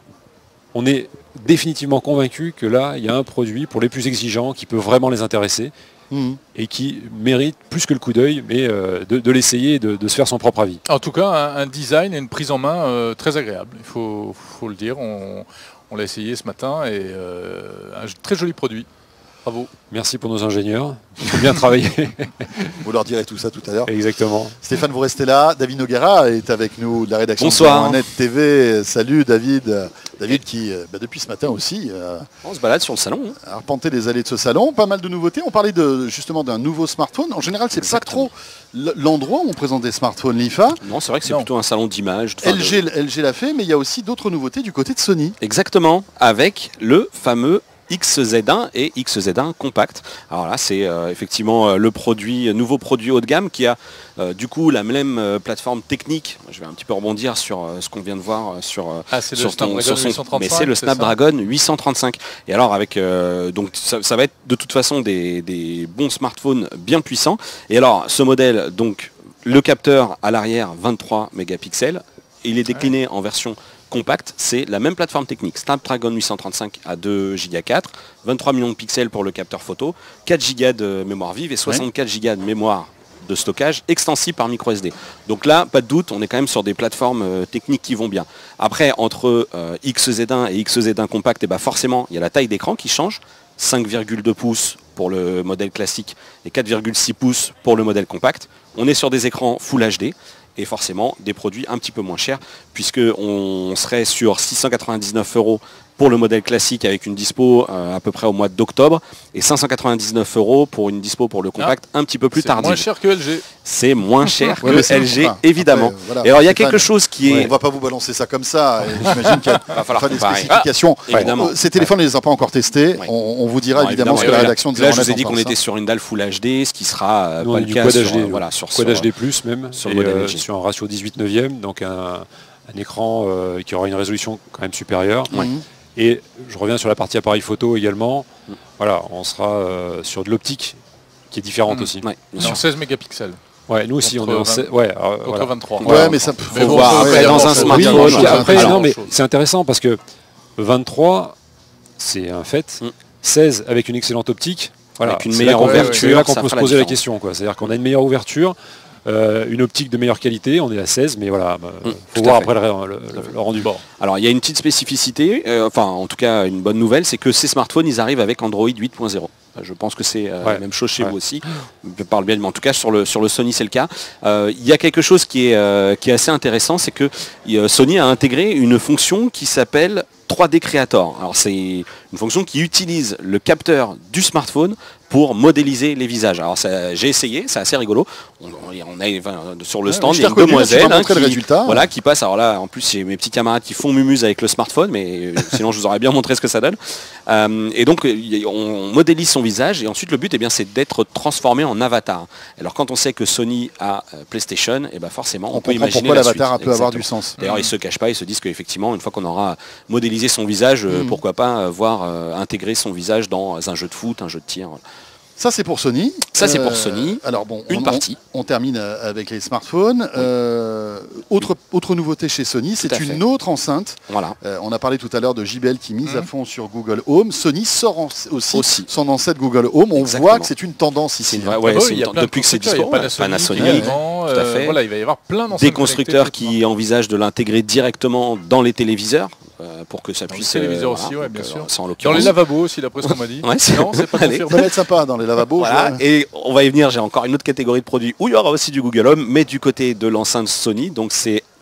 on est définitivement convaincu que là, il y a un produit pour les plus exigeants qui peut vraiment les intéresser Mhm. et qui mérite plus que le coup d'œil, mais euh, de, de l'essayer et de, de se faire son propre avis. En tout cas, un, un design et une prise en main euh, très agréable. Il faut, faut le dire. On, on l'a essayé ce matin et euh, un j- très joli produit. Bravo. Merci pour nos ingénieurs, ils ont bien travaillé. Vous leur direz tout ça tout à l'heure. Exactement. Stéphane, vous restez là. David Noguera est avec nous de la rédaction Bonsoir. de Net T V. Salut David. David qui, euh, bah, depuis ce matin aussi, euh, On se balade sur le salon. hein. a arpenté les allées de ce salon. Pas mal de nouveautés. On parlait de, justement d'un nouveau smartphone. En général, c'est pas trop l- l'endroit où on présente des smartphones, l'I F A. Non, c'est vrai que c'est Non. plutôt un salon d'image. enfin, L G, L G l'a fait, mais il y a aussi d'autres nouveautés du côté de Sony. de- Exactement, avec le fameux X Z un et X Z un Compact. Alors là, c'est euh, effectivement euh, le produit, nouveau produit haut de gamme qui a euh, du coup la même euh, plateforme technique. Je vais un petit peu rebondir sur euh, ce qu'on vient de voir euh, sur, euh, Ah, c'est le sur, ton- Snapdragon sur son- huit cent trente-cinq, mais c'est le c'est ça Snapdragon huit cent trente-cinq. Et alors avec euh, donc ça, ça va être de toute façon des, des bons smartphones bien puissants. Et alors ce modèle, donc le capteur à l'arrière vingt-trois mégapixels, il est décliné en version compact, c'est la même plateforme technique, Snapdragon huit cent trente-cinq à deux giga quatre, vingt-trois millions de pixels pour le capteur photo, quatre giga de mémoire vive et soixante-quatre giga de mémoire de stockage extensible par micro S D. Donc là, pas de doute, on est quand même sur des plateformes euh, techniques qui vont bien. Après, entre euh, X Z un et X Z un Compact, et bah forcément, il y a la taille d'écran qui change, cinq virgule deux pouces pour le modèle classique et quatre virgule six pouces pour le modèle compact. On est sur des écrans Full H D et forcément des produits un petit peu moins chers puisque on serait sur six cent quatre-vingt-dix-neuf euros pour le modèle classique avec une dispo euh, à peu près au mois d'octobre et cinq cent quatre-vingt-dix-neuf euros pour une dispo pour le compact un petit peu plus C'est moins tardive. cher que L G. C'est moins cher Ouais, que mais c'est- L G enfin, évidemment. après, voilà, et alors il y a Stéphane, quelque chose qui est... On va pas vous balancer ça comme ça. et J'imagine qu'il y a Va falloir enfin, des comparer. spécifications. Ah, évidemment. Euh, Ces téléphones, on ne les a pas encore testés. Ouais. On, on vous dira Non, évidemment ce que évidemment, la là, rédaction de Là, zéro je vous ai net dit en qu'on pense, était hein. sur une dalle Full H D, ce qui sera euh, Nous, on pas est le du cas Quad sur, H D, euh, voilà, sur, Quad sur, H D plus même, sur le et, modèle euh, L G. sur un ratio dix-huit neuvième, donc un, un écran euh, qui aura une résolution quand même supérieure. Ouais. Mhm. Et je reviens sur la partie appareil photo également. Mm. Voilà, on sera euh, sur de l'optique qui est différente Mm. aussi. Ouais, bien Sur sûr. seize mégapixels. Ouais, nous aussi, Contre on est en vingt. se- ouais, alors, Contre voilà. vingt-trois. Ouais, Voilà. mais ça Faut faut voir faut- après faut- dans faut- un faut- smartphone. oui, Oui, Voilà. puis après, Alors, non, mais chose. c'est intéressant parce que vingt-trois, c'est un fait. Mm. seize avec une excellente optique. Voilà. Avec une C'est meilleure là qu'on- ouverture, c'est là qu'on ça peut se fera la poser la différence. question, quoi. C'est-à-dire qu'on a une meilleure ouverture, euh, une optique de meilleure qualité. On est à seize, mais voilà, bah, Mm, faut tout à voir fait. après le, le- le- le rendu. Bon. Alors il y a une petite spécificité, euh, enfin en tout cas une bonne nouvelle, c'est que ces smartphones ils arrivent avec Android huit point zéro. Je pense que c'est euh, Ouais. la même chose chez Ouais. vous aussi. Je parle bien, mais en tout cas sur le, sur le Sony c'est le cas. Euh, Il y a quelque chose qui est, euh, qui est assez intéressant, c'est que euh, Sony a intégré une fonction qui s'appelle trois D Creator. Alors c'est une fonction qui utilise le capteur du smartphone pour modéliser les visages. Alors ça, j'ai essayé, c'est assez rigolo. On, on a enfin, sur le Ouais, stand, je il y a t'ai une reconnu, là, tu demoiselle m'as hein, montré le qui, résultat. voilà, qui passe. Alors là, en plus, j'ai mes petits camarades qui font mumuse avec le smartphone, mais euh, sinon je vous aurais bien montré ce que ça donne. Euh, et donc, y- on modélise son visage et ensuite le but, eh bien, c'est d'être transformé en avatar. Alors quand on sait que Sony a euh, PlayStation, et ben forcément, on, On peut comprend imaginer pourquoi la l'avatar suite. peut avoir du Exactement. sens. D'ailleurs, ils se cachent pas, ils se disent qu'effectivement, une fois qu'on aura modélisé son visage, euh, Mm. pourquoi pas euh, voir euh, intégrer son visage dans un jeu de foot, un jeu de tir. voilà. Ça, c'est pour Sony. Ça, c'est pour Euh, Sony. Alors bon, Une on, partie. On, on termine euh, avec les smartphones. Euh, autre, autre nouveauté chez Sony, c'est à une fait. autre enceinte. Voilà. Euh, on a parlé tout à l'heure de J B L qui mise Mhm. à fond sur Google Home. Sony sort en- aussi, Aussi. son ancêtre Google Home. On Exactement. voit que c'est une tendance C'est ici. une hein. vraie- ouais, Ah bah c'est oui, une il y a tente- plein de depuis que c'est constructeurs, dispo, il y a ouais, Panasonic, Panasonic, également, tout à euh, fait. Voilà, il va y avoir plein d'enceintes Des constructeurs connectées, qui envisagent de l'intégrer directement dans les téléviseurs euh, pour que ça Dans les puisse... téléviseurs euh, aussi, ouais, donc, bien euh, sûr. ça, en Dans l'occurrence. les lavabos aussi, d'après ce qu'on m'a dit. Ouais, c'est- Non, c'est pas Allez. Ça confirmé. va être sympa dans les lavabos. Voilà, je vois. et on va y venir, j'ai encore une autre catégorie de produits où il y aura aussi du Google Home, mais du côté de l'enceinte Sony, donc c'est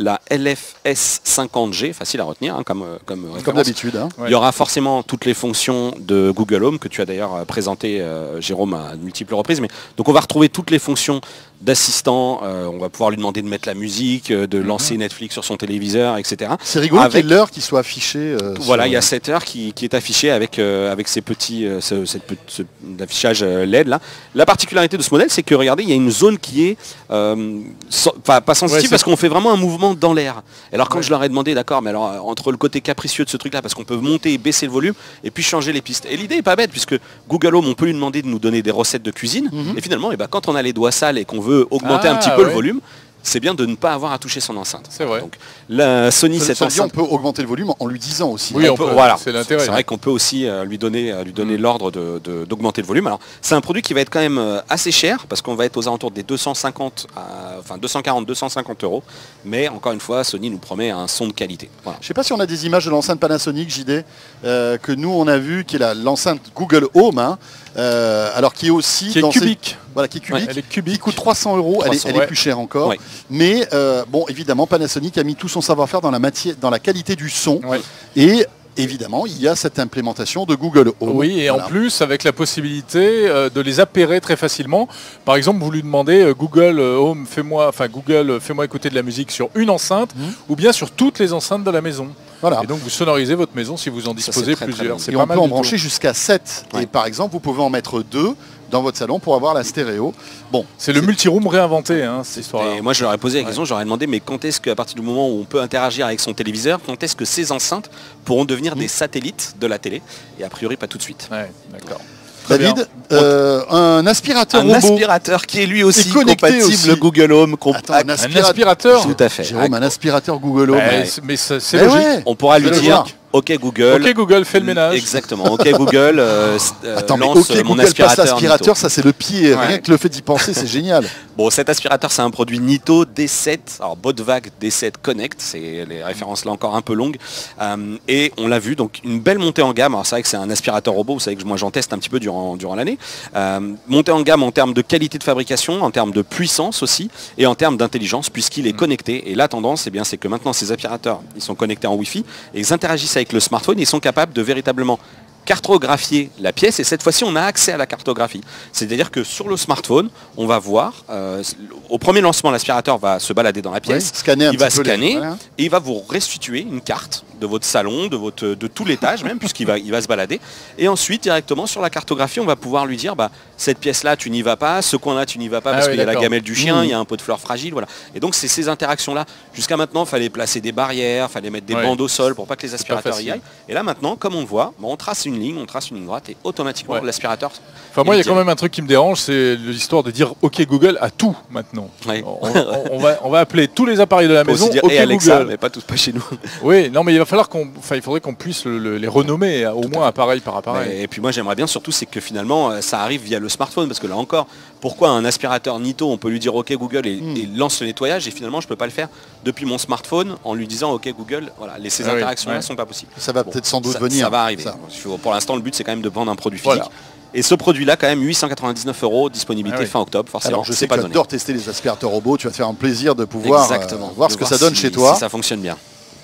la L F S cinquante G, facile à retenir hein, comme, comme référence. Comme d'habitude. Hein. Il y aura forcément toutes les fonctions de Google Home que tu as d'ailleurs présenté, euh, Jérôme, à de multiples reprises. Mais, donc on va retrouver toutes les fonctions d'assistant, euh, on va pouvoir lui demander de mettre la musique, de mm-hmm. lancer Netflix sur son téléviseur, et cetera. C'est rigolo avec... qu'il y ait l'heure qui soit affichée. Euh, voilà, sur... il y a cette heure qui, qui est affichée avec, euh, avec ces petits euh, ce, cette, ce, l'affichage L E D là. La particularité de ce modèle, c'est que regardez, il y a une zone qui est euh, so, pas, pas sensitive ouais, parce qu'on fait vraiment un mouvement dans l'air. Alors quand ouais. je leur ai demandé, d'accord, mais alors entre le côté capricieux de ce truc là, parce qu'on peut monter et baisser le volume et puis changer les pistes. Et l'idée est pas bête puisque Google Home, on peut lui demander de nous donner des recettes de cuisine. Mm-hmm. Et finalement, et ben, quand on a les doigts sales et qu'on veut augmenter ah, un petit peu ouais. le volume, c'est bien de ne pas avoir à toucher son enceinte. C'est vrai. Donc la Sony ça, cette ça enceinte, on peut augmenter le volume en lui disant aussi. Oui, on, on peut, voilà. C'est l'intérêt. C'est vrai qu'on peut aussi euh, lui donner, euh, lui donner mmh. l'ordre de, de, d'augmenter le volume. Alors c'est un produit qui va être quand même euh, assez cher parce qu'on va être aux alentours des deux cent cinquante, à, enfin deux cent quarante, deux cent cinquante euros. Mais encore une fois, Sony nous promet un son de qualité. Voilà. Je ne sais pas si on a des images de l'enceinte Panasonic J D euh, que nous on a vu, qui est la, l'enceinte Google Home. Hein. Euh, alors qui est aussi qui est dans cubique. Ces... Voilà, qui est cubique, ouais, elle est cubique, qui coûte trois cents euros, elle, est, elle ouais. est plus chère encore. Ouais. Mais euh, bon, évidemment, Panasonic a mis tout son savoir-faire dans la matière, dans la qualité du son. Ouais. Et évidemment, il y a cette implémentation de Google Home. Oui, et voilà. en plus, avec la possibilité euh, de les appairer très facilement. Par exemple, vous lui demandez euh, Google Home, fais-moi, enfin Google, fais-moi écouter de la musique sur une enceinte, mmh. ou bien sur toutes les enceintes de la maison. Voilà. Et donc vous sonorisez votre maison si vous en disposez très, plusieurs. Très et pas on peut en brancher jusqu'à sept. Ouais. Et par exemple, vous pouvez en mettre deux dans votre salon pour avoir la stéréo. Bon, c'est le multiroom réinventé, hein, cette histoire-là. Et moi, je leur ai posé la question, ouais. j'aurais demandé, mais quand est-ce qu'à partir du moment où on peut interagir avec son téléviseur, quand est-ce que ces enceintes pourront devenir mmh. des satellites de la télé? Et a priori, pas tout de suite. Ouais, d'accord. David, euh, un aspirateur un robot. Un aspirateur qui est lui aussi est compatible aussi. Google Home. Attends, un, aspirateur. un aspirateur Tout à fait. Jérôme, un aspirateur Google Home. Bah, mais c'est, c'est mais logique. Ouais. On pourra lui dire... Ok Google. Ok Google, fais le ménage. Exactement. Ok Google, euh, Attends, lance mais okay, mon Google aspirateur. Passe aspirateur, ça c'est le pied. Ouais. Rien que le fait d'y penser, c'est génial. Bon, cet aspirateur, c'est un produit Nito D sept. Alors Botvac D sept Connect, c'est les références là encore un peu longues. Euh, et on l'a vu, donc une belle montée en gamme. Alors c'est vrai que c'est un aspirateur robot. Vous savez que moi j'en teste un petit peu durant durant l'année. Euh, montée en gamme en termes de qualité de fabrication, en termes de puissance aussi, et en termes d'intelligence, puisqu'il est mmh. connecté. Et la tendance, eh bien, c'est que maintenant ces aspirateurs, ils sont connectés en Wi-Fi et ils interagissent avec le smartphone. Ils sont capables de véritablement cartographier la pièce et cette fois-ci on a accès à la cartographie. C'est-à-dire que sur le smartphone, on va voir, euh, au premier lancement l'aspirateur va se balader dans la pièce, ouais, scanner il va scanner les... et il va vous restituer une carte de votre salon, de, votre, de tout l'étage même, puisqu'il va, il va se balader. Et ensuite directement sur la cartographie, on va pouvoir lui dire, bah, cette pièce-là tu n'y vas pas, ce coin-là tu n'y vas pas parce ah oui, qu'il y a la gamelle du chien, mmh. il y a un pot de fleurs fragile, voilà. Et donc c'est ces interactions-là. Jusqu'à maintenant, il fallait placer des barrières, il fallait mettre des ouais. bandes au sol pour pas que les aspirateurs y aillent. Et là maintenant, comme on le voit, bah, on trace une ligne, on trace une ligne droite et automatiquement ouais. l'aspirateur. Enfin moi il y a quand même un truc qui me dérange, c'est l'histoire de dire OK Google à tout maintenant. Ouais. On, on, on, va, on va appeler tous les appareils de la maison dire, OK Alexa, Google. Mais pas tous pas chez nous. Oui, non mais il va falloir qu'on, enfin il faudrait qu'on puisse le, le, les renommer au tout moins appareil par appareil. Mais, et puis moi j'aimerais bien surtout c'est que finalement ça arrive via le smartphone parce que là encore, pourquoi un aspirateur Nito on peut lui dire OK Google et, mm. et lance le nettoyage et finalement je peux pas le faire depuis mon smartphone en lui disant OK Google, voilà, les, ces ah interactions là oui, ouais. sont pas possibles. Ça va bon, peut-être sans doute ça, venir. Ça va arriver. Ça. Pour l'instant le but c'est quand même de vendre un produit physique. Voilà. Et ce produit-là, quand même, huit cent quatre-vingt-dix-neuf euros, disponibilité ah oui. fin octobre, forcément. Alors je sais pas que tu adores tester les aspirateurs robots, tu vas te faire un plaisir de pouvoir euh, voir de ce que voir ça donne si, chez toi. Si ça fonctionne bien.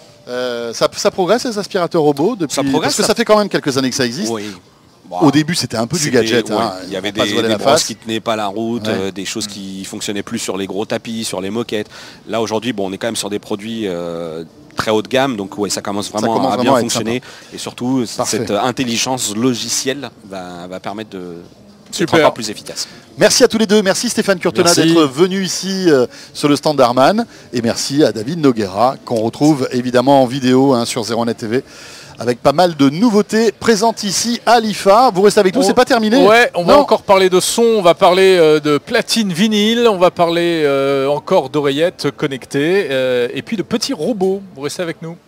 Euh, ça, ça progresse les aspirateurs robots depuis... Ça progresse, parce que ça... ça fait quand même quelques années que ça existe. Oui. Bon, au début, c'était un peu du gadget. Ouais, hein, il y avait des, des brosses qui tenaient pas la route, ouais. euh, des choses qui fonctionnaient plus sur les gros tapis, sur les moquettes. Là, aujourd'hui, bon, on est quand même sur des produits euh, très haut de gamme, donc ouais, ça commence vraiment ça commence à vraiment bien à fonctionner. Sympa. Et surtout, Parfait. cette intelligence logicielle va, va permettre de... Super. Encore plus efficace. Merci à tous les deux. Merci Stéphane Curtena d'être venu ici euh, sur le stand d'Harman. Et merci à David Noguera qu'on retrouve évidemment en vidéo hein, sur zéro net T V avec pas mal de nouveautés présentes ici à l'I F A. Vous restez avec nous, on... c'est pas terminé. Ouais, on non. va encore parler de son, on va parler euh, de platine vinyle, on va parler euh, encore d'oreillettes connectées euh, et puis de petits robots. Vous restez avec nous.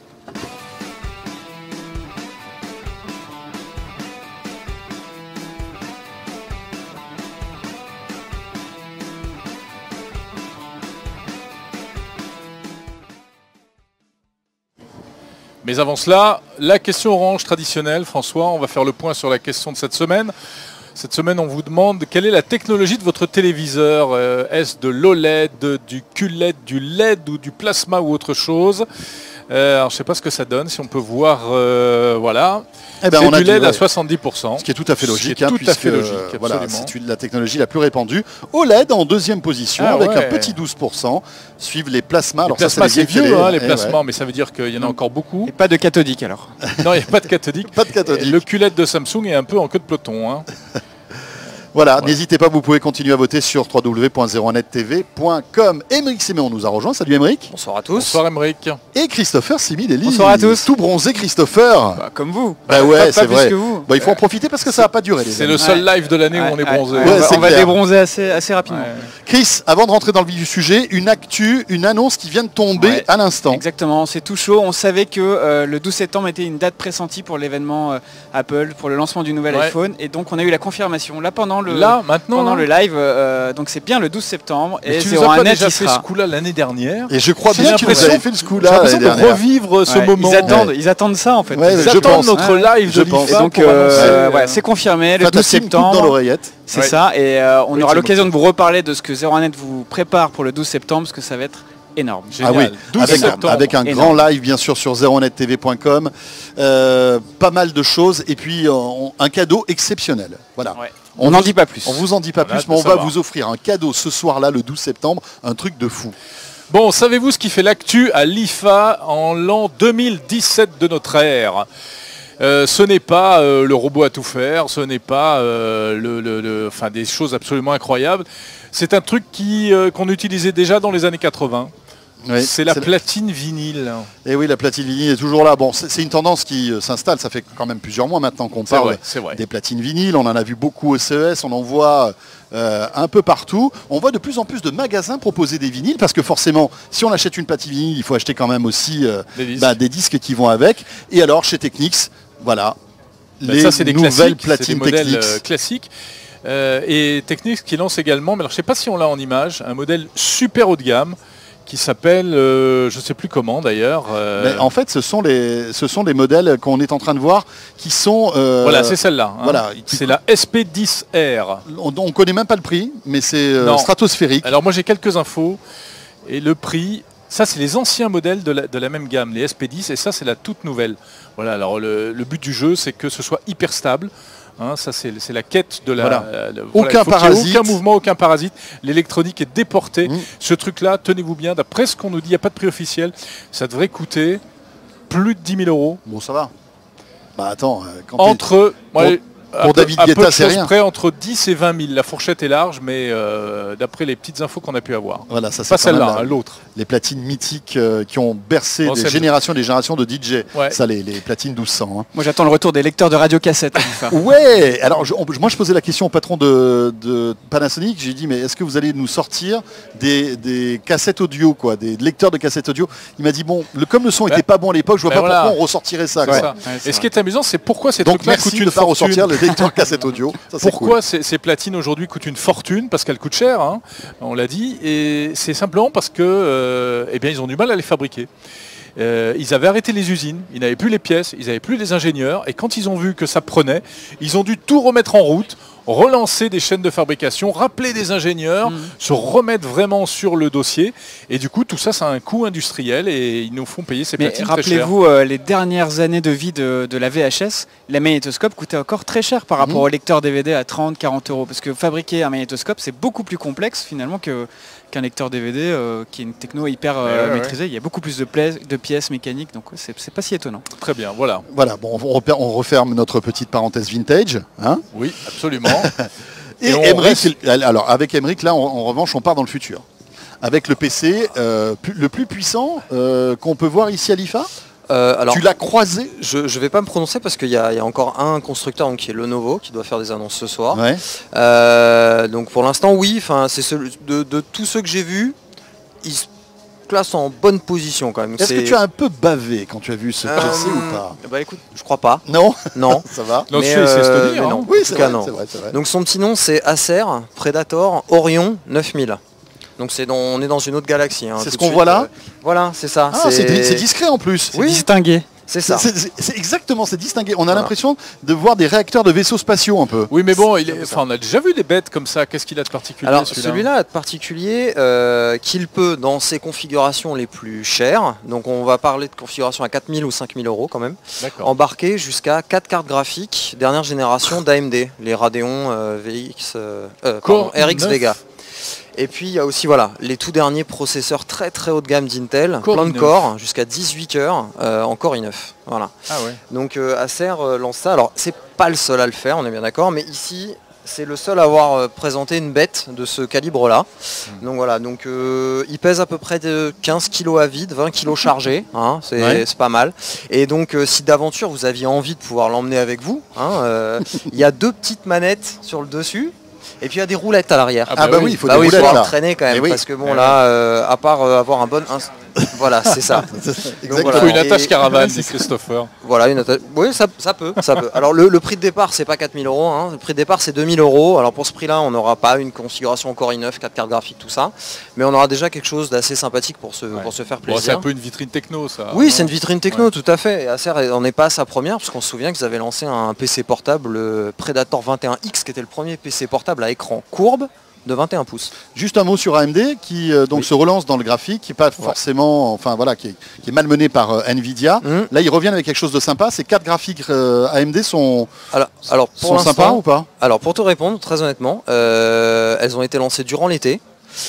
Mais avant cela, la question orange traditionnelle, François, on va faire le point sur la question de cette semaine. Cette semaine, on vous demande quelle est la technologie de votre téléviseur. Euh, Est-ce de l'O L E D, du Q L E D, du L E D ou du plasma ou autre chose? euh, Alors, je ne sais pas ce que ça donne. Si on peut voir, euh, voilà. Eh ben, c'est on a du dit, L E D ouais. à soixante-dix pour cent. Ce qui est tout à fait Ce qui logique. est hein, tout à puisque, fait logique, euh, voilà, absolument. c'est une- la technologie la plus répandue. O L E D en deuxième position Ah avec ouais. un petit douze pour cent. Suivent les plasmas. Les Alors plasmas, ça, c'est vieilles vieux, télé. hein, les Eh plasmas, ouais. mais ça veut dire qu'il y en a encore beaucoup. Et pas de cathodique alors. Non, il n'y a pas de cathodique. Pas de cathodique. Le Q L E D de Samsung est un peu en queue de peloton. Hein. Voilà, Voilà. n'hésitez pas, vous pouvez continuer à voter sur w w w point zéro un net t v point com. Émeric Séméon nous a rejoint. Salut Émeric. Bonsoir à tous. Bonsoir Émeric. Et Christopher Simidelli. Bonsoir à tous. Tout bronzé Christopher. Bah, comme vous. Bah Pas- ouais, pas c'est plus vrai. que vous. Bah, il faut en profiter parce que ça va pas durer les C'est amis. le seul live de l'année où on est Ouais, bronzé. ouais, Ouais, on va, c'est on va clair. débronzer assez, assez rapidement. Ouais. Chris, avant de rentrer dans le vif du sujet, une actu, une annonce qui vient de tomber Ouais. à l'instant. Exactement, c'est tout chaud. On savait que euh, le douze septembre était une date pressentie pour l'événement euh, Apple, pour le lancement du nouvel Ouais. iPhone. Et donc on a eu la confirmation là pendant le, Là, maintenant, pendant là, le live. euh, donc c'est bien le douze septembre. mais Et tu nous zéro as un pas net déjà y fait sera. ce coup-là l'année dernière. Et je crois J'ai bien que vous l'impression- avez fait ce J'ai coup-là l'impression l'année de dernière. revivre ce Ouais, moment. Ils attendent, ils attendent ça en fait. Ouais, Ils je attendent pense. notre Ouais, live je de pense. l'I F A Et donc pour euh, annoncer, ouais, euh, c'est confirmé le Faites douze un petit coup dans septembre. l'oreillette. C'est Ouais. ça. Et euh, on Oui, aura Thibaut. l'occasion de vous reparler de ce que zéro un net vous prépare pour le douze septembre, parce que ça va être énorme. Génial. Ah oui, douze avec, septembre. avec un Énorme. grand live bien sûr sur zéro un net t v point com. Euh, pas mal de choses et puis euh, on- un cadeau exceptionnel. Voilà. Ouais. On On n'en vous- dit pas plus. On vous en dit pas On a plus, hâte mais de on va savoir. vous offrir un cadeau ce soir-là, le douze septembre, un truc de fou. Bon, savez-vous ce qui fait l'actu à l'I F A en l'an deux mille dix-sept de notre ère? Euh, ce n'est pas euh, le robot à tout faire, ce n'est pas euh, le, le- le- enfin, des choses absolument incroyables. C'est un truc qui, euh, qu'on utilisait déjà dans les années quatre-vingts. Oui, c'est la platine vinyle. Et oui, la platine vinyle est toujours là. Bon, c'est c'est une tendance qui euh, s'installe. Ça fait quand même plusieurs mois maintenant qu'on C'est parle vrai, c'est vrai. des platines vinyles. On en a vu beaucoup au C E S. On en voit euh, un peu partout. On voit de plus en plus de magasins proposer des vinyles parce que forcément, si on achète une platine vinyle, il faut acheter quand même aussi euh, Des disques. bah, des disques qui vont avec. Et alors, chez Technics, voilà, Ben, les ça, c'est des nouvelles classiques, c'est des platines modèles Technics. euh, classiques. Euh, et Technics qui lance également, mais alors je ne sais pas si on l'a en image, un modèle super haut de gamme qui s'appelle, euh, je ne sais plus comment d'ailleurs. euh, Mais en fait, ce sont les, ce sont les modèles qu'on est en train de voir qui sont. euh, voilà, c'est celle-là. hein. voilà. C'est la S P dix R. On ne connaît même pas le prix, mais c'est euh, Non. stratosphérique. Alors moi j'ai quelques infos et le prix, ça c'est les anciens modèles de la, de la même gamme, les S P dix, et ça c'est la toute nouvelle. Voilà, alors le, le but du jeu c'est que ce soit hyper stable. Hein, ça c'est c'est la quête de la. Voilà. euh, le- Aucun il faut qu'il y ait parasite. aucun mouvement, aucun parasite. L'électronique est déportée. Mmh. Ce truc-là, tenez-vous bien, d'après ce qu'on nous dit, il n'y a pas de prix officiel. Ça devrait coûter plus de dix mille euros. Bon, ça va. Bah attends, euh, quand t'es- Entre. ouais, à pour peu- David à peu Guetta, de c'est choses rien. près, entre dix et vingt mille. La fourchette est large, mais euh, d'après les petites infos qu'on a pu avoir. voilà, ça c'est Pas quand même celle-là, la- hein, l'autre. les platines mythiques euh, qui ont bercé Bon, des celle- générations et des générations de D J. Ouais. Ça, les, les platines douze cents. hein. Moi j'attends le retour des lecteurs de radiocassette. à l'I F A. Ouais, alors je- on- moi je posais la question au patron de, de Panasonic, j'ai dit mais est-ce que vous allez nous sortir des, des cassettes audio, quoi, des lecteurs de cassettes audio? Il m'a dit bon, le, comme le son Bah, était pas bon à l'époque, je vois bah pas voilà. pourquoi on ressortirait ça. C'est quoi. ça. Ouais, c'est Et ce vrai. qui est amusant, c'est pourquoi ces Donc trucs-là merci coûtent de une ne pas fortune. ressortir les lecteurs cassettes audio. Ça, c'est Pourquoi ces, ces platines aujourd'hui coûtent une fortune? Parce qu'elles coûtent cher, hein, on l'a dit, et c'est simplement parce que, euh, eh bien, ils ont du mal à les fabriquer. Euh, ils avaient arrêté les usines, ils n'avaient plus les pièces, ils n'avaient plus les ingénieurs, et quand ils ont vu que ça prenait, ils ont dû tout remettre en route, relancer des chaînes de fabrication, rappeler des ingénieurs, Mhm. se remettre vraiment sur le dossier, et du coup tout ça, ça a un coût industriel, et ils nous font payer ces Mais platines très chères. rappelez-vous, euh, les dernières années de vie de, de la V H S, la magnétoscope coûtait encore très cher par rapport Mhm. au lecteur D V D à trente à quarante euros. Parce que fabriquer un magnétoscope, c'est beaucoup plus complexe finalement que- qu'un lecteur D V D euh, qui est une techno hyper euh, Ouais, ouais, ouais. maîtrisée. Il y a beaucoup plus de, pla- de pièces mécaniques, donc ouais, c'est c'est pas si étonnant. Très bien, voilà. Voilà, bon, on, reper- on referme notre petite parenthèse vintage. Hein. Oui, absolument. Et, Et on Emmerich, reste- alors avec Emmerich, là, en, en revanche, on part dans le futur. Avec le P C euh, pu- le plus puissant euh, qu'on peut voir ici à l'I F A. Euh, alors, Tu l'as croisé? je ne vais pas me prononcer parce qu'il y, a il y a encore un constructeur donc, qui est Lenovo qui doit faire des annonces ce soir. Ouais. Euh, donc pour l'instant, oui, enfin, c'est celui- de, de tous ceux que j'ai vus, il se place en bonne position quand même. Est-ce que C'est- tu as un peu bavé quand tu as vu ce Euh, P C ou pas? Bah écoute, je crois pas. Non. Non. Ça va. Non, Mais, c'est c'est se euh, tenir, mais hein. non. Oui, En c'est tout cas, vrai, non. c'est vrai, c'est vrai. Donc son petit nom c'est Acer Predator Orion neuf mille. Donc c'est dans, on est dans une autre galaxie. hein, C'est tout ce de qu'on suite, voit là euh, Voilà, c'est ça. Ah, c'est di- c'est discret en plus. Oui. Distingué. C'est ça. C'est- C'est c'est exactement, c'est distingué. On a Voilà. l'impression de voir des réacteurs de vaisseaux spatiaux un peu. Oui, mais bon, il est... enfin, on a déjà vu des bêtes comme ça. Qu'est-ce qu'il a de particulier Alors celui-là celui-là a de particulier euh, qu'il peut, dans ses configurations les plus chères, donc on va parler de configuration à quatre mille ou cinq mille euros quand même, D'accord. embarquer jusqu'à quatre cartes graphiques dernière génération d'A M D, les Radeon euh, V X, euh, euh, pardon, Core R X neuf. Vega. Et puis il y a aussi voilà, les tout derniers processeurs très très haut de gamme d'Intel, Core plein i de neuf. corps, jusqu'à dix-huit cœurs euh, en Core i neuf. Voilà. Ah ouais. Donc euh, Acer euh, lance ça. Alors c'est pas le seul à le faire, on est bien d'accord, mais ici c'est le seul à avoir euh, présenté une bête de ce calibre-là. Hmm. Donc voilà, donc euh, il pèse à peu près de quinze kilos à vide, vingt kilos chargés, hein, c'est Ouais. c'est pas mal. Et donc euh, si d'aventure vous aviez envie de pouvoir l'emmener avec vous, hein, euh, il y a deux petites manettes sur le dessus. Et puis il y a des roulettes à l'arrière. Ah Ah bah oui, il faut Bah des oui, il faut roulettes pouvoir là. le traîner quand même, Eh oui. parce que bon Eh là, euh, à part euh, avoir un bon... ins- Voilà, c'est ça. Exactement. Il voilà. faut une attache Et- caravane, dit Christopher. Voilà, une atta- oui, ça, ça peut, ça peut. Alors le, le prix de départ, c'est pas quatre mille euros, hein. Le prix de départ, c'est deux mille euros. Alors pour ce prix-là, on n'aura pas une configuration Core i neuf, quatre cartes graphiques, tout ça, mais on aura déjà quelque chose d'assez sympathique pour se, Ouais. pour se faire Bon, c'est plaisir. un peu une vitrine techno, ça. Oui, non c'est une vitrine techno, Ouais. tout à fait. Et Acer n'en est pas à sa première, parce qu'on se souvient qu'ils avaient lancé un P C portable, le Predator vingt et un X, qui était le premier P C portable à écran courbe de vingt et un pouces. Juste un mot sur A M D qui euh, donc Oui. se relance dans le graphique, qui est pas forcément, enfin voilà, qui est, qui est malmené par euh, Nvidia. Hum. Là, ils reviennent avec quelque chose de sympa. Ces cartes graphiques euh, A M D sont, Alors, alors pour sont sympas l'instant, ou pas? alors pour te répondre très honnêtement, euh, elles ont été lancées durant l'été.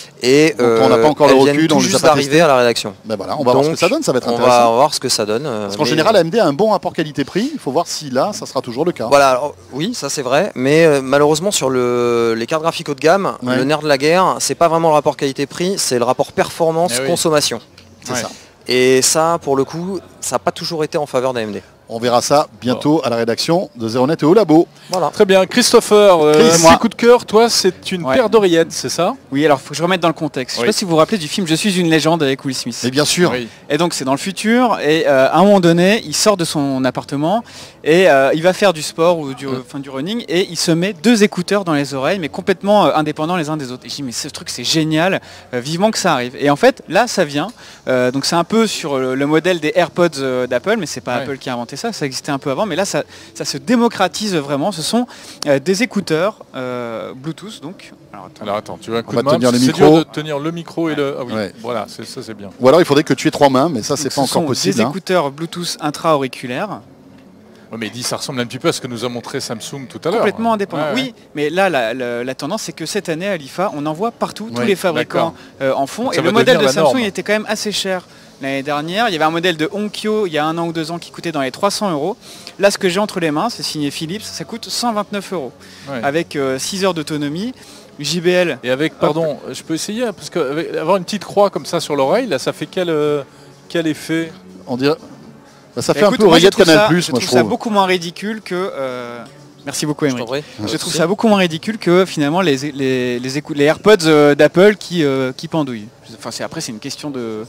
Et Donc, on n'a pas encore le elles recul, viennent on tout les a juste pas d'arriver testés. à la rédaction. Ben voilà, on va voir ce Donc, que ça donne, ça va être On va intéressant. voir ce que ça donne. euh, Parce qu'en mais- général, A M D a un bon rapport qualité-prix. Il faut voir si là, ça sera toujours le cas. Voilà, alors, oui, ça c'est vrai, mais euh, malheureusement sur le, les cartes graphiques haut de gamme, Ouais. le nerf de la guerre, c'est pas vraiment le rapport qualité-prix, c'est le rapport Eh oui. performance-consommation. C'est Ouais. ça. Et ça, pour le coup, ça n'a pas toujours été en faveur d'A M D. On verra ça bientôt à la rédaction de zéro net et au labo. Voilà. Très bien. Christopher, euh, Chris. petit Moi. coup de cœur, toi, c'est une Ouais. paire d'oreillettes, c'est ça? Oui, alors faut que je remette dans le contexte. Je sais Oui. pas si vous vous rappelez du film Je suis une légende avec Will Smith. Mais bien sûr. Oui. Et donc c'est dans le futur et euh, à un moment donné il sort de son appartement et euh, il va faire du sport ou du, enfin, du running et il se met deux écouteurs dans les oreilles mais complètement euh, indépendants les uns des autres. Et je dis mais ce truc c'est génial, euh, vivement que ça arrive. Et en fait là ça vient, euh, donc c'est un peu sur le, le modèle des AirPods euh, d'Apple mais c'est pas Ouais. Apple qui a inventé ça, ça existait un peu avant mais là ça, ça se démocratise vraiment. Ce sont euh, des écouteurs euh, Bluetooth donc. Alors, attends. Alors attends, tu veux un coup va de main? tenir le parce que micro. C'est dur de tenir le micro et le... Ah oui, Ouais. voilà, c'est- ça c'est bien. Ou alors il faudrait que tu aies trois mains, mais ça, c'est Donc, pas ce encore sont possible. des hein. écouteurs Bluetooth intra-auriculaires. Ouais, mais dis, ça ressemble un petit peu à ce que nous a montré Samsung tout à l'heure. Complètement indépendant. Ouais, ouais. Oui, mais là, la, la- la tendance, c'est que cette année, à l'I F A, on en voit partout, tous Oui, les fabricants euh, en font. Donc Et ça le va modèle de devenir la Samsung norme. il était quand même assez cher l'année dernière. Il y avait un modèle de Onkyo il y a un an ou deux ans qui coûtait dans les trois cents euros. Là, ce que j'ai entre les mains, c'est signé Philips, ça coûte cent vingt-neuf euros. Ouais. Avec euh, six heures d'autonomie, J B L. Et avec, pardon, je peux essayer, hein, parce qu'avoir une petite croix comme ça sur l'oreille, là, ça fait quel, euh, quel effet? On dirait... bah, ça fait Écoute, un peu moi, je oreillette trouve Canal+, ça- Plus, je moi je trouve ça trouve. beaucoup moins ridicule que... euh, Merci beaucoup, Je Emery. t'en prie. Je trouve ça beaucoup moins ridicule que finalement les, les, les, écou- les AirPods euh, d'Apple qui, euh, qui pendouillent. Enfin, c'est, après, c'est une question de...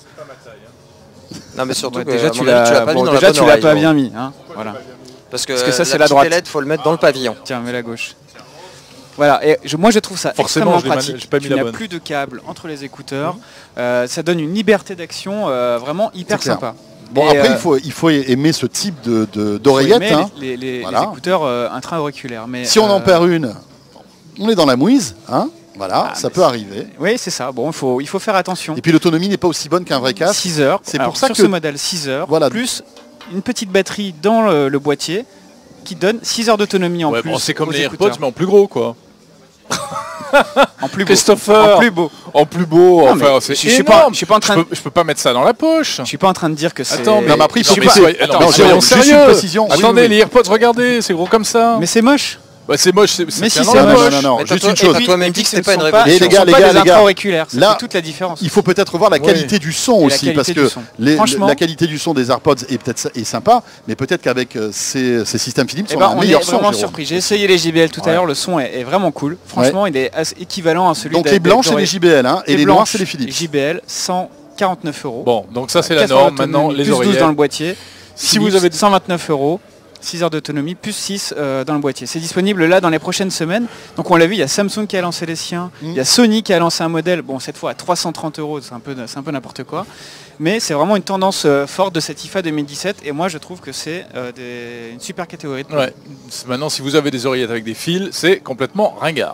Non mais surtout Ouais, que déjà, à tu mon avis, tu l'as l'as pas bon, mis dans déjà, la tu bonne l'as oreille, pas bon. bien mis. Hein, voilà. Parce que, Parce que ça, c'est la la petite droite. ailette, faut le mettre dans le pavillon. Tiens, mets la gauche. Voilà, et je- moi je trouve ça Forcément, extrêmement je l'ai mal- pratique. j'ai pas mis Tu la n'as bonne. plus de câble entre les écouteurs. Euh, ça donne une liberté d'action euh, vraiment hyper C'est clair. sympa. Bon, Et, après, euh, il, faut, il faut aimer ce type de, de- Faut d'oreillette. aimer hein. les, les- les- les Voilà. écouteurs euh, intra-auriculaires. Mais, Si on en euh, perd une, on est dans la mouise. Hein. Voilà, Ah, ça mais peut c'est- arriver. Oui, c'est ça. Bon, il faut, il faut faire attention. Et puis l'autonomie n'est pas aussi bonne qu'un vrai casque. six heures. C'est Alors, pour ça sur que- ce modèle, six heures. Voilà. Plus une petite batterie dans le, le boîtier qui donne six heures d'autonomie en Ouais, plus. bon, c'est comme aux les écouteurs. AirPods, mais en plus gros, quoi. En plus beau. Christopher, En plus beau. en plus beau, Non, enfin, mais c'est je suis pas- énorme. je suis pas en train je de- peux, je peux pas mettre ça dans la poche. Je suis pas en train de dire que c'est... Attends, mais, Non, mais après, il faut non, que- mais soyez- Attends, non, mais non, soyons juste une sérieux. précision. Oui, Attendez, oui, oui. les AirPods, regardez, c'est gros comme ça. Mais c'est moche. Bah, c'est moche, c'est c'est Mais bien si, dans c'est la Non, moche. poche. non, non, Mais juste t'as une toi- chose. et t'as toi-même Et dit puis, que ce c'était pas ne une sont révolution. Eh, les ce gars, sont les pas gars, des les gars. intra-auriculaires, c'est Là, toute la différence. Il faut peut-être voir la Oui. qualité du son Et la aussi, parce qualité que du son. les- Franchement- la qualité du son des AirPods est peut-être est sympa, mais peut-être qu'avec euh, ces, ces systèmes Philips, Eh on ben, a un on est meilleur son. vraiment Jérôme. surpris. J'ai essayé les J B L tout à Ouais. l'heure, le son est, est vraiment cool. Franchement, il est assez équivalent à celui Donc des- les blanches, des c'est les J B L, hein, et les noirs, c'est les Philips. J B L, cent quarante-neuf euros. Bon, donc ça c'est la quatre heures norme. d'autonomie, Maintenant, les plus douze oreillettes. dans le boîtier. Si vous Philips, avez cent vingt-neuf euros. six heures d'autonomie, plus six euh, dans le boîtier. C'est disponible là dans les prochaines semaines. Donc on l'a vu, il y a Samsung qui a lancé les siens, Mmh. il y a Sony qui a lancé un modèle, bon cette fois à trois cent trente euros, c'est un peu, c'est un peu n'importe quoi. Mais c'est vraiment une tendance euh, forte de cette I F A deux mille dix-sept et moi je trouve que c'est euh, des- une super catégorie de produits. Ouais. Maintenant, si vous avez des oreillettes avec des fils, c'est complètement ringard.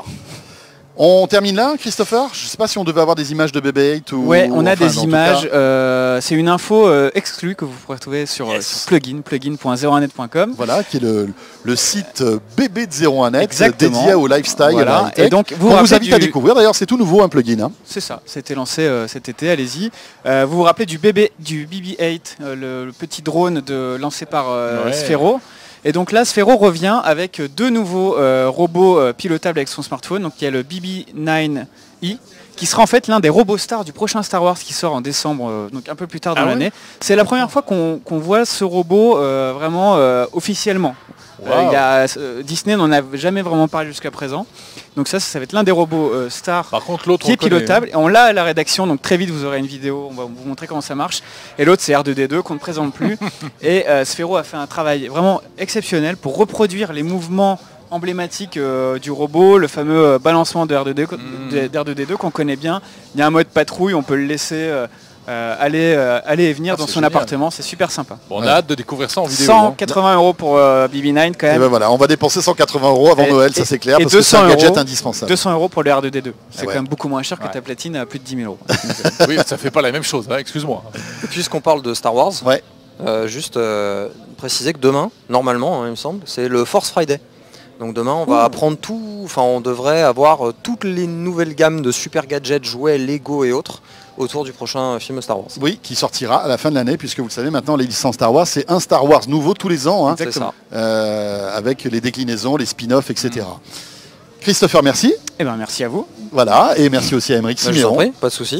On termine là, Christopher. Je ne sais pas si on devait avoir des images de B B huit ou... Ouais, on a enfin, des en tout images. cas, euh, c'est une info euh, exclue que vous pourrez trouver sur, Yes. sur plugin, plugin point zéro un net point com. Voilà, qui est le, le site B B de zéro un net, Exactement. dédié au lifestyle. Voilà. Et, à la high-tech. Et donc, vous on vous rappelez invite à du- découvrir. D'ailleurs, c'est tout nouveau, un plugin. Hein. C'est ça, c'était lancé euh, cet été, allez-y. Euh, vous vous rappelez du, B B, du B B huit, euh, le, le petit drone de, lancé par euh, Ouais. Sphero. Et donc là, Sphero revient avec deux nouveaux euh, robots euh, pilotables avec son smartphone. Donc il y a le B B neuf i, qui sera en fait l'un des robots stars du prochain Star Wars qui sort en décembre, euh, donc un peu plus tard dans Ah ouais l'année. C'est la première fois qu'on qu'on voit ce robot euh, vraiment euh, officiellement. Euh, Wow. il y a, euh, Disney n'en a jamais vraiment parlé jusqu'à présent. Donc ça, ça va être l'un des robots euh, stars Par contre, l'autre, qui on est connaît, pilotable. Et on l'a à la rédaction, donc très vite vous aurez une vidéo, on va vous montrer comment ça marche. Et l'autre c'est R deux D deux qu'on ne présente plus. Et euh, Sphero a fait un travail vraiment exceptionnel pour reproduire les mouvements emblématiques euh, du robot, le fameux euh, balancement de R deux D deux, Mm. de- d'R deux D deux qu'on connaît bien. Il y a un mode patrouille, on peut le laisser euh, euh, aller, euh, aller et venir Ah, dans c'est son génial. appartement, c'est super sympa. Bon, on Ouais. a hâte de découvrir ça en vidéo. cent hein. quatre-vingts euros pour euh, B B neuf quand Et même. ben voilà, on va dépenser cent quatre-vingts euros avant Et- Noël, ça et- c'est clair, et parce que c'est un deux cents gadget euros. indispensable. deux cents euros pour le R deux D deux. C'est Ah ouais. quand même beaucoup moins cher que Ouais. ta platine à plus de dix mille euros. Oui, ça fait pas la même chose, hein, excuse-moi. Puisqu'on parle de Star Wars, Ouais. euh, juste euh, préciser que demain, normalement, hein, il me semble, c'est le Force Friday. Donc demain, on va apprendre tout, enfin on devrait avoir euh, toutes les nouvelles gammes de super gadgets, jouets, Lego et autres autour du prochain film Star Wars. Oui, qui sortira à la fin de l'année, puisque vous le savez maintenant, les licences Star Wars, c'est un Star Wars nouveau tous les ans, hein, C'est ça. euh, avec les déclinaisons, les spin-offs, et cetera. Christopher, merci. Eh ben merci à vous. Voilà, et merci aussi à Aymeric Bah, je vous en Siméon. prie, pas de souci.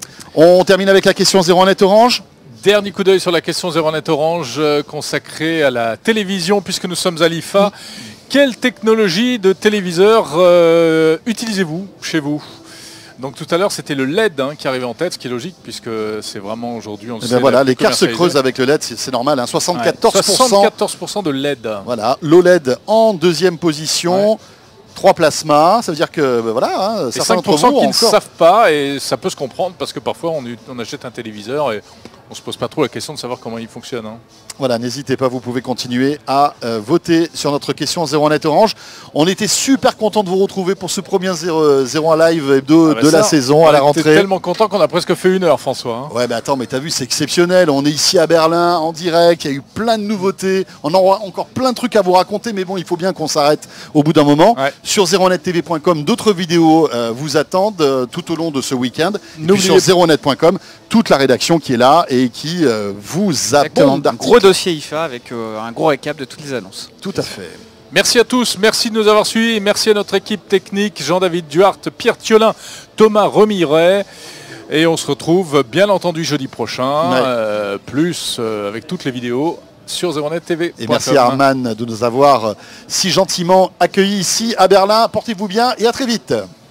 On termine avec la question zéro un net Orange. Dernier coup d'œil sur la question zéro net Orange euh, consacrée à la télévision, puisque nous sommes à l'I F A. Quelle technologie de téléviseur euh, utilisez-vous chez vous? Donc tout à l'heure c'était le L E D hein, qui arrivait en tête, ce qui est logique puisque c'est vraiment aujourd'hui on le Eh sait, ben voilà, la plus l'écart se commercialisée. creuse avec le L E D, c'est c'est normal, hein, Ouais, soixante-quatorze pour cent. soixante-quatorze pour cent de L E D. Voilà, l'O L E D en deuxième position, trois plasmas, ça veut dire que ben voilà, hein, Et certains cinq d'entre pour cent vous qui ont ne encore. savent pas, et ça peut se comprendre parce que parfois on, u- on achète un téléviseur et on se pose pas trop la question de savoir comment il fonctionne. hein. Voilà, n'hésitez pas, vous pouvez continuer à euh, voter sur notre question zéro un net Orange. On était super content de vous retrouver pour ce premier zéro, zéro un live hebdo Ah bah de la ça, saison on à la était rentrée. tellement content qu'on a presque fait une heure, François. hein. Ouais, mais attends, mais t'as vu, c'est exceptionnel. On est ici à Berlin, en direct. Il y a eu plein de nouveautés. On aura encore plein de trucs à vous raconter, mais bon, il faut bien qu'on s'arrête au bout d'un moment. Ouais. Sur zéro net T V point com, d'autres vidéos euh, vous attendent euh, tout au long de ce week-end. Et puis N'oubliez sur zéro net point com, toute la rédaction qui est là et qui euh, vous Exactement. abonde Un gros dossier I F A avec euh, un gros récap de toutes les annonces. Tout à fait. Merci à tous, merci de nous avoir suivis, merci à notre équipe technique, Jean-David Duhart, Pierre Thiolin, Thomas Remiret. Et on se retrouve bien entendu jeudi prochain, Ouais. euh, plus euh, avec toutes les vidéos sur zéro net T V. Et merci à Arman de nous avoir euh, si gentiment accueillis ici à Berlin. Portez-vous bien et à très vite.